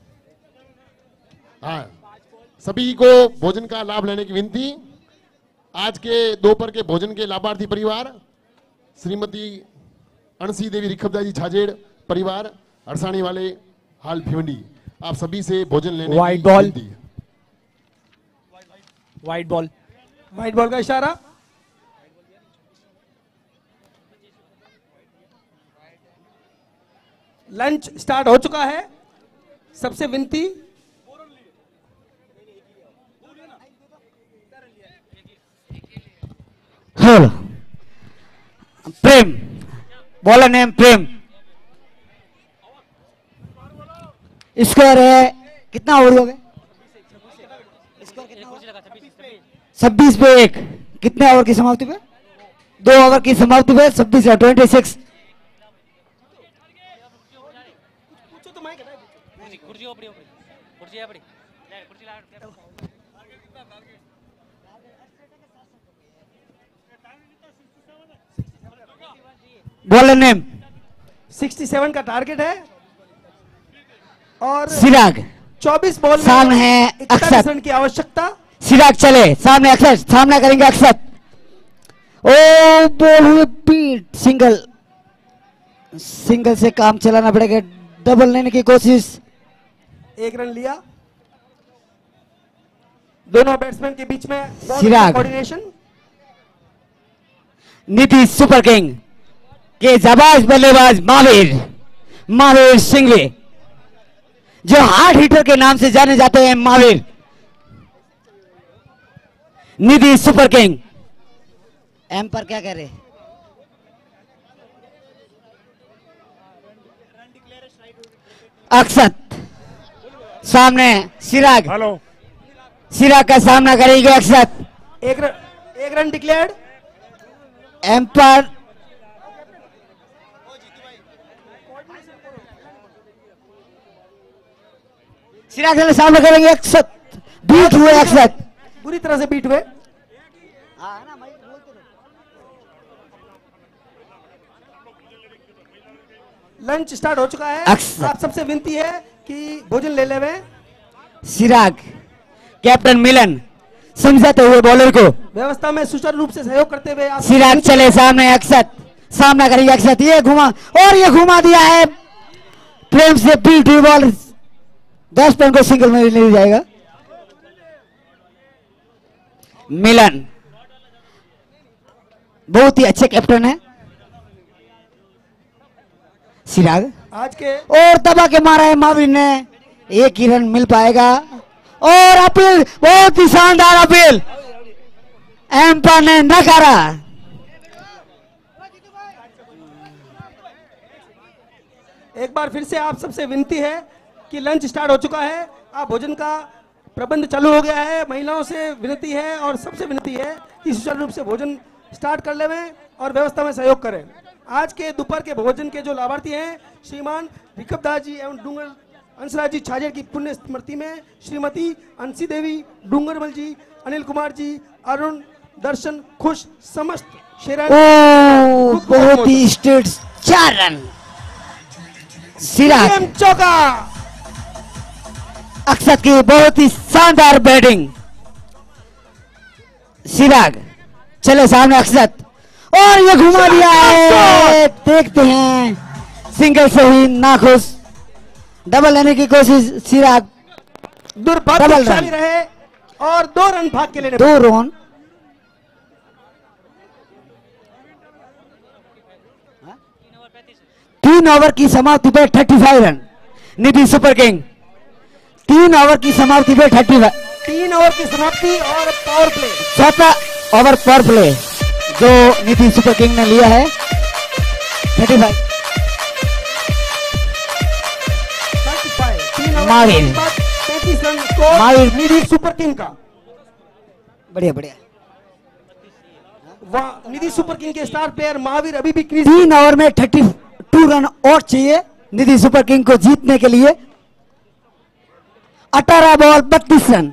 हाँ, सभी को भोजन का लाभ लेने की विनती। आज के दोपहर के भोजन के लाभार्थी परिवार श्रीमती अणसी देवी रिखबदास जी छाजेड़ परिवार, अड़सानी वाले हाल भिवंडी, आप सभी से भोजन लेने White की ball। विनती। White ball. व्हाइट बॉल का इशारा। लंच स्टार्ट हो चुका है। सबसे विनती, hello Prem, bowler name Prem. Score है कितना ओवर हो गए? छब्बीस पे एक। कितने ओवर की समाप्ति पे? दो ओवर की समाप्ति पे छब्बीस ट्वेंटी सिक्स। बॉलर नेम सड़सठ का टारगेट है और सिराग। चौबीस बॉल में सामने है इकतालीस अक्षत। रन की आवश्यकता। सिराग चले, सामने अक्षत, सामना करेंगे अक्षत। ओ बॉल हुए बीट, सिंगल। सिंगल से काम चलाना पड़ेगा, डबल लेने की कोशिश। एक रन लिया। दोनों बैट्समैन के बीच में सिराग। कोऑर्डिनेशन। नीतीश सुपर किंग के जाबाज बल्लेबाज महावीर महावीर सिंघवी, जो हार्ड हिटर के नाम से जाने जाते हैं। Mahavir, Nitish super king. एम पर क्या कह रहे? अक्षत, सामने सिराग। हेलो। सिराग का सामना करेंगे अक्षत। एक रन, एक रन डिक्लेयर्ड। एम्पायर सिराग का सामना करेंगे अक्षत। बीट हुए अक्षत, बुरी तरह से बीट हुए। लंच स्टार्ट हो चुका है। अक्सर। आप सबसे विनती है कि भोजन ले लेवे। सिराग, कैप्टन मिलन समझाते हुए बॉलर को। व्यवस्था में सुचारू रूप से सहयोग करते हुए आप सिराग चले, सामने अक्षत, सामना करेंगे अक्षत। ये घुमा और ये घुमा दिया है प्रेम से। बीट हुई बॉल, दस पॉइंट को सिंगल में ले जाएगा मिलन। बहुत ही अच्छे कैप्टन है सिराग। आज के और दबा के मारा है महावीर ने। एक ही रन मिल पाएगा। और अपील, बहुत ही शानदार अपील, एम्पायर ने नकारा। एक बार फिर से आप सबसे विनती है कि लंच स्टार्ट हो चुका है। आप भोजन का प्रबंध चालू हो गया है। महिलाओं से विनती है और सबसे विनती है कि सुचारू रूप से भोजन स्टार्ट कर लेवें। और व्यवस्था में सहयोग करें। आज के दोपहर के भोजन के जो लाभार्थी हैं, श्रीमान ऋखभ दास जी एवं डूंगर हंसराज जी छाजेड़ की पुण्य स्मृति में श्रीमती अंशी देवी, डूंगरमल जी, अनिल कुमार जी, अरुण, दर्शन, खुश, समस्त शेरा बहुत ही स्टेट चार रन सिराग चौका। अक्षत की बहुत ही शानदार बैटिंग। सिराग चले सामने अक्षत और ये घुमा दिया है। देखते हैं सिंगल से ही नाखुश, डबल लेने की कोशिश। सिराग दुर्भाग्यशाली रहे और दो रन भाग के लेने दो रन। तीन ओवर की समाप्ति पे पैंतीस रन निधि सुपर किंग। तीन ओवर की समाप्ति पे पैंतीस। तीन ओवर की समाप्ति और पावर प्ले। चौथा ओवर पावर प्ले जो निधि सुपर किंग ने लिया है पैंतीस। महावीर पैंतीस run score Mahavir Nidhi super king का। बढ़िया बढ़िया। वाह, निधि सुपर किंग के स्टार प्लेयर महावीर अभी भी क्रीज। तीन ओवर में थर्टी टू रन और चाहिए निधि सुपर किंग को जीतने के लिए। अठारह बॉल बत्तीस रन।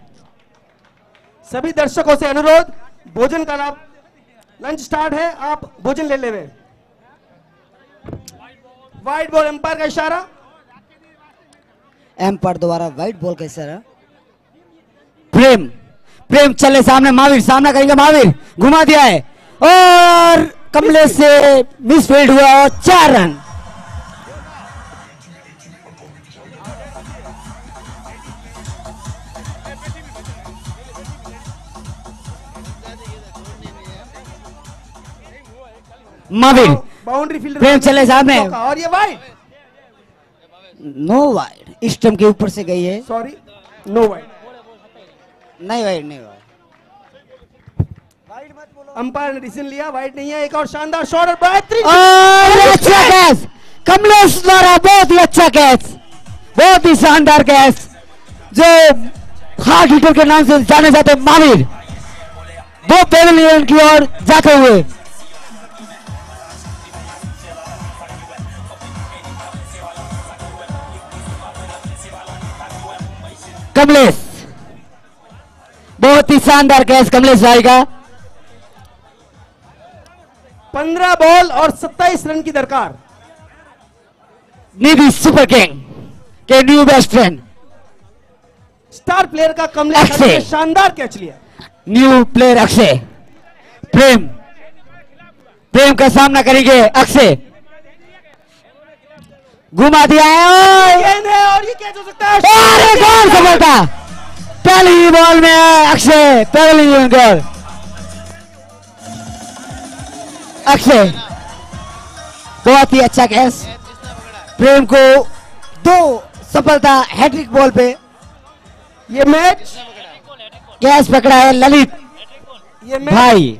सभी दर्शकों से अनुरोध, भोजन का लाभ, लंच स्टार्ट है, आप भोजन ले लेवे। वाइड बॉल एम्पायर का इशारा। एम्पायर द्वारा वाइड बॉल का इशारा। प्रेम प्रेम चले सामने, महावीर सामना करेंगे। महावीर घुमा दिया है और कमले से मिसफील्ड हुआ और चार run. Mahavir boundary fielder Prem चले सामने और ये वाइड। नो वाइड, स्टंप के ऊपर से गई है। Sorry, no wide. नहीं वाइड नहीं वाइड। अंपायर ने डिसीजन लिया, वाइड नहीं है। एक और शानदार शॉट और बेहतरीन और अच्छा कैच कमलेश द्वारा। बहुत ही अच्छा कैच, बहुत ही शानदार कैच जो हार्ट हिटर के नाम से जाने जाते महावीर वो पेविलियन की ओर जाते हुए। कमलेश बहुत ही शानदार कैच कमलेश भाई का। पंद्रह बॉल और सत्ताईस रन की दरकार। निधि सुपर किंग के new best friend star player का कमलेश अक्षय। ने शानदार कैच लिया। New player Akshay. प्रेम प्रेम का सामना करेंगे अक्षय। घुमा दिया है और गेंद है और ये कैच हो सकता है। और एक और सफलता पहली ही बॉल में अक्षय पहली गोल। अक्षय बहुत ही अच्छा कैच। प्रेम को दो सफलता हैट्रिक बॉल पे। ये मैच कैच पकड़ा है ललित ये मैच भाई।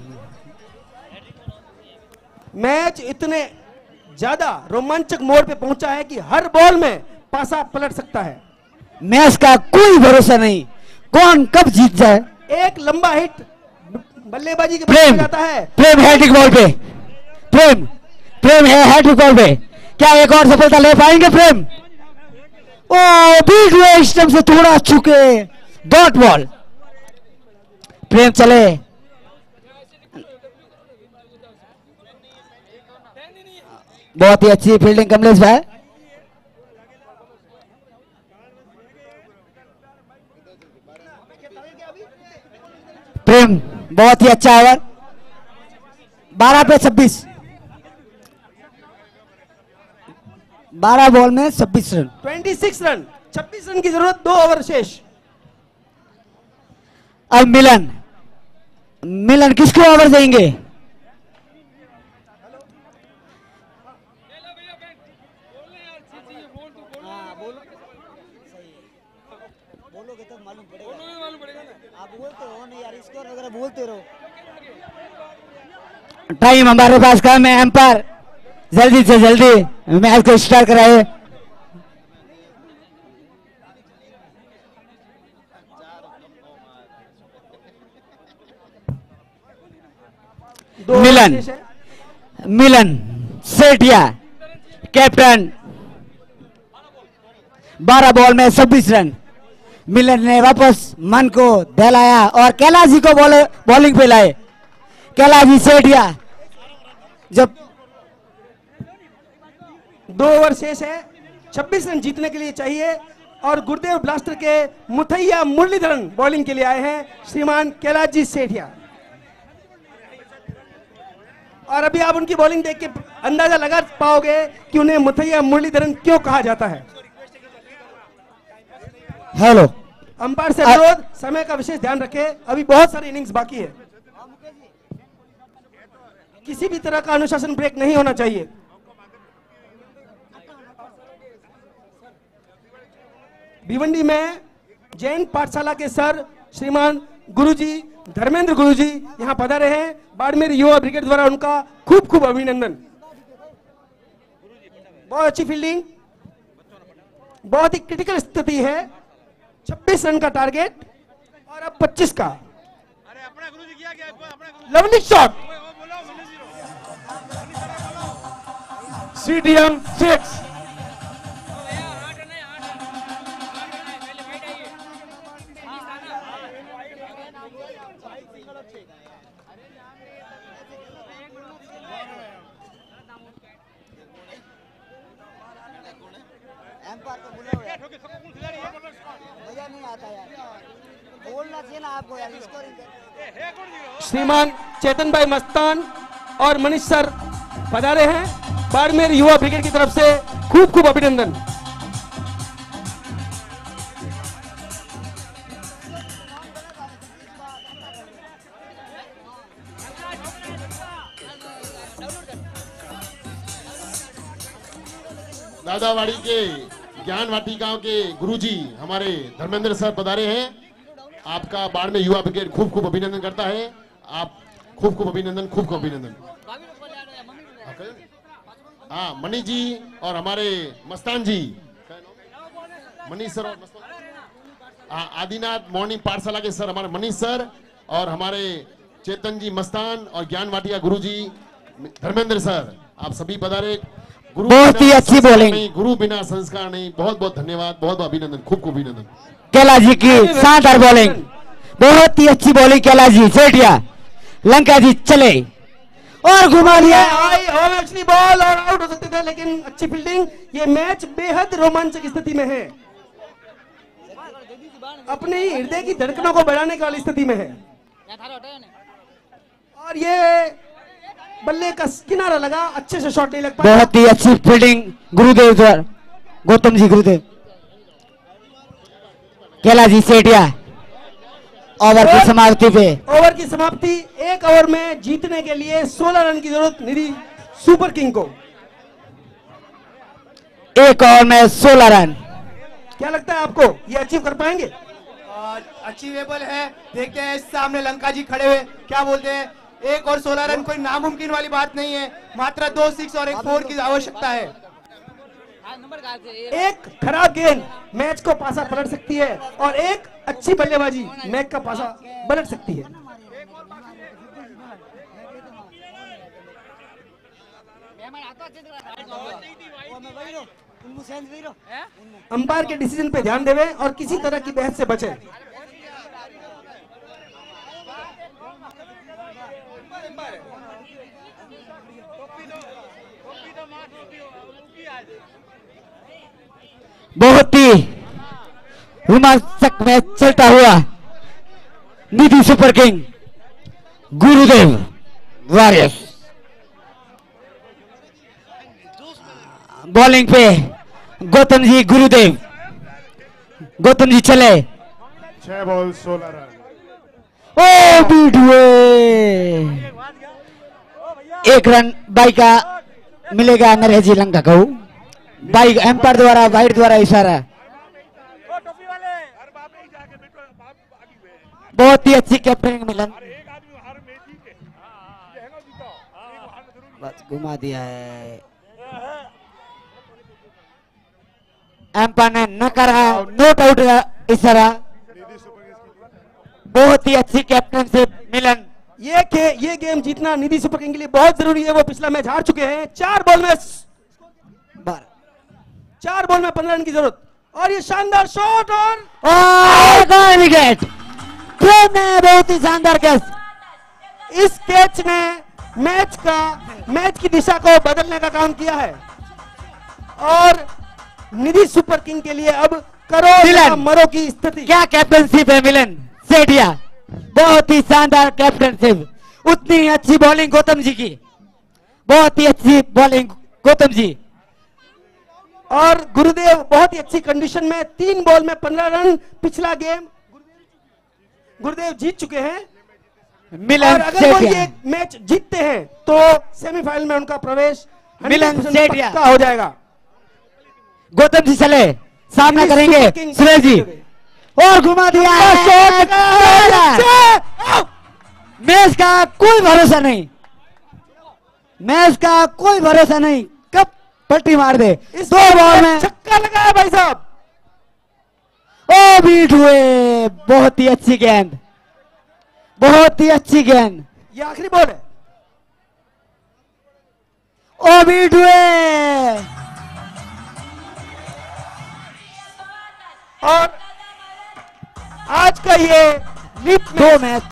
मैच इतने ज्यादा रोमांचक मोड़ पे पहुंचा है कि हर बॉल में पासा पलट सकता है। मैच का कोई भरोसा नहीं, कौन कब जीत जाए। एक लंबा हिट बल्लेबाजी के प्रेम बाद जाता है। प्रेम हैट्रिक बॉल पे। प्रेम प्रेम है हैट्रिक बॉल पे। क्या एक और सफलता ले पाएंगे प्रेम? ओ बीच में स्टंप से थोड़ा चुके डॉट बॉल। प्रेम चले बहुत ही अच्छी फील्डिंग कमलेश भाई। प्रेम बहुत ही अच्छा ओवर। बारह पे छब्बीस, बारह बॉल में छब्बीस रन। छब्बीस रन, छब्बीस रन की जरूरत, दो ओवर शेष। अब मिलन मिलन किसको ओवर देंगे? बोलोगे तो मालूम पड़ेगा। आप बोलते हो नहीं यार, स्कोर वगैरह बोलते रहो। टाइम हमारे पास कम है, एम्पायर जल्दी से जल्दी मैच को स्टार्ट कराए। मिलन मिलन सेठिया कैप्टन, बारह बॉल में छब्बीस रन। मिलन ने वापस मन को दहलाया और कैलाश जी को बॉल बॉलिंग पे लाए। कैलाश जी सेठिया, जब दो ओवर शेष है, छब्बीस रन जीतने के लिए चाहिए और गुरुदेव ब्लास्टर के मुथैया मुरलीधरन बॉलिंग के लिए आए हैं, श्रीमान कैलाश जी सेठिया। और अभी आप उनकी बॉलिंग देख के अंदाजा लगा पाओगे कि उन्हें मुथैया मुरलीधरन क्यों कहा जाता है। हेलो, अंपायर से अनुरोध, समय का विशेष ध्यान रखें, अभी बहुत सारी इनिंग्स बाकी है, किसी भी तरह का अनुशासन ब्रेक नहीं होना चाहिए। भिवंडी में जैन पाठशाला के सर श्रीमान गुरुजी धर्मेंद्र गुरुजी यहां पधारे हैं। बाड़मेर युवा ब्रिगेड द्वारा उनका खूब खूब अभिनंदन। बहुत अच्छी फील्डिंग, बहुत ही क्रिटिकल स्थिति है, छब्बीस रन का टारगेट और अब पच्चीस का। Lovely shot, CDM six. श्रीमान चेतन भाई मस्तान और मनीष सर पधारे हैं। बाड़मेर युवा ब्रिगेड की तरफ से खूब खूब अभिनंदन। दादावाड़ी के ज्ञान वाटिकाओं के गुरुजी हमारे धर्मेंद्र सर पधारे हैं। आपका बाड़मेर युवा ब्रिगेड खूब खूब अभिनंदन करता है। आप खूब खूब अभिनंदन, खूब खूब अभिनंदन। हाँ, मनीष जी और हमारे मस्तान जी, मनीष सर और मस्तान, आदिनाथ मॉर्निंग पाठशाला के सर हमारे मनीष सर और हमारे चेतन जी मस्तान और ज्ञान वाटिका गुरु जी धर्मेंद्र सर, आप सभी पधारे। गुरु बहुत ही अच्छी बॉलिंग, गुरु बिना संस्कार नहीं। बहुत बहुत धन्यवाद, बहुत बहुत अभिनंदन, खूब खूब अभिनंदन। कैलाश जी की शानदार बॉलिंग, बहुत ही अच्छी बॉलिंग कैलाश जी सेठिया। लंका जी चले और घुमा लिया। एक्चुअली बॉल और आउट हो सकते थे, लेकिन अच्छी फील्डिंग। ये मैच बेहद रोमांचक स्थिति में है, अपने ही हृदय की धड़कनों को बढ़ाने वाली स्थिति में है। और ये बल्ले का किनारा लगा, अच्छे से शॉट नहीं लग पाया। बहुत ही अच्छी फील्डिंग गुरुदेव द्वारा, गौतम जी गुरुदेव। कैलाश जी सेठिया ओवर की समाप्ति पे, ओवर की समाप्ति। एक ओवर में जीतने के लिए सोलह रन की जरूरत निधि सुपर किंग को। एक ओवर में सोलह रन। क्या लगता है आपको ये अचीव कर पाएंगे? अचीवेबल है। देखते हैं सामने लंका जी खड़े हुए क्या बोलते हैं। एक और सोलह रन कोई नामुमकिन वाली बात नहीं है, मात्र दो सिक्स और एक फोर की आवश्यकता है। एक खराब गेंद मैच को पासा पलट सकती है और एक अच्छी बल्लेबाजी मैच का पासा पलट सकती है। अंपायर के डिसीजन पे ध्यान देवे और किसी तरह की बहस से बचें। बहुत ही रोमांचक मैच चलता हुआ Nidhi super king Gurudev warriors bowling पे गौतम जी गुरुदेव। गौतम जी चले, छह बॉल सोलह रन। ओ बीडवे एक रन बाई का मिलेगा अंग्रेजी लंका को। बाई एम्पायर द्वारा वाइड द्वारा इशारा। बहुत ही अच्छी कैप्टनिंग मिलन, बस घुमा दिया है। एम्पायर ने न करा, नोट आउट इशारा। बहुत ही अच्छी कैप्टनशिप मिलन ये खे, ये गेम जीतना निधि सुपर किंग के लिए बहुत जरूरी है। वो पिछला मैच हार चुके हैं। चार बॉल में चार बॉल में पंद्रह रन की जरूरत और ये शानदार शॉट और विकेट। बहुत ही शानदार कैच। इस कैच ने मैच का मैच की दिशा को बदलने का काम किया है और निधि सुपर किंग के लिए अब करो मरो की स्थिति। क्या कैप्टनशिप है मिलन सेठिया, बहुत ही शानदार कैप्टनशिप। उतनी अच्छी बॉलिंग गौतम जी की, बहुत ही अच्छी बॉलिंग गौतम जी। और गुरुदेव बहुत ही अच्छी कंडीशन में तीन बॉल में पंद्रह रन। पिछला गेम गुरुदेव जीत चुके हैं। मिलन और अगर वो ये मैच जीतते हैं तो सेमीफाइनल में उनका प्रवेश मिलन सेठिया पक्का हो जाएगा। गौतम जी चले सामना करेंगे सुरेश जी और घुमा दिया। मैच का कोई भरोसा नहीं, मैच का कोई भरोसा नहीं, कब पलटी मार दे। इस दो बॉल में छक्का लगाया भाई साहब। ओ बीट हुए। बहुत ही अच्छी गेंद, बहुत ही अच्छी गेंद। ये आखिरी बॉल है। ओ बीट हुए और आज का ये लीप दो मैच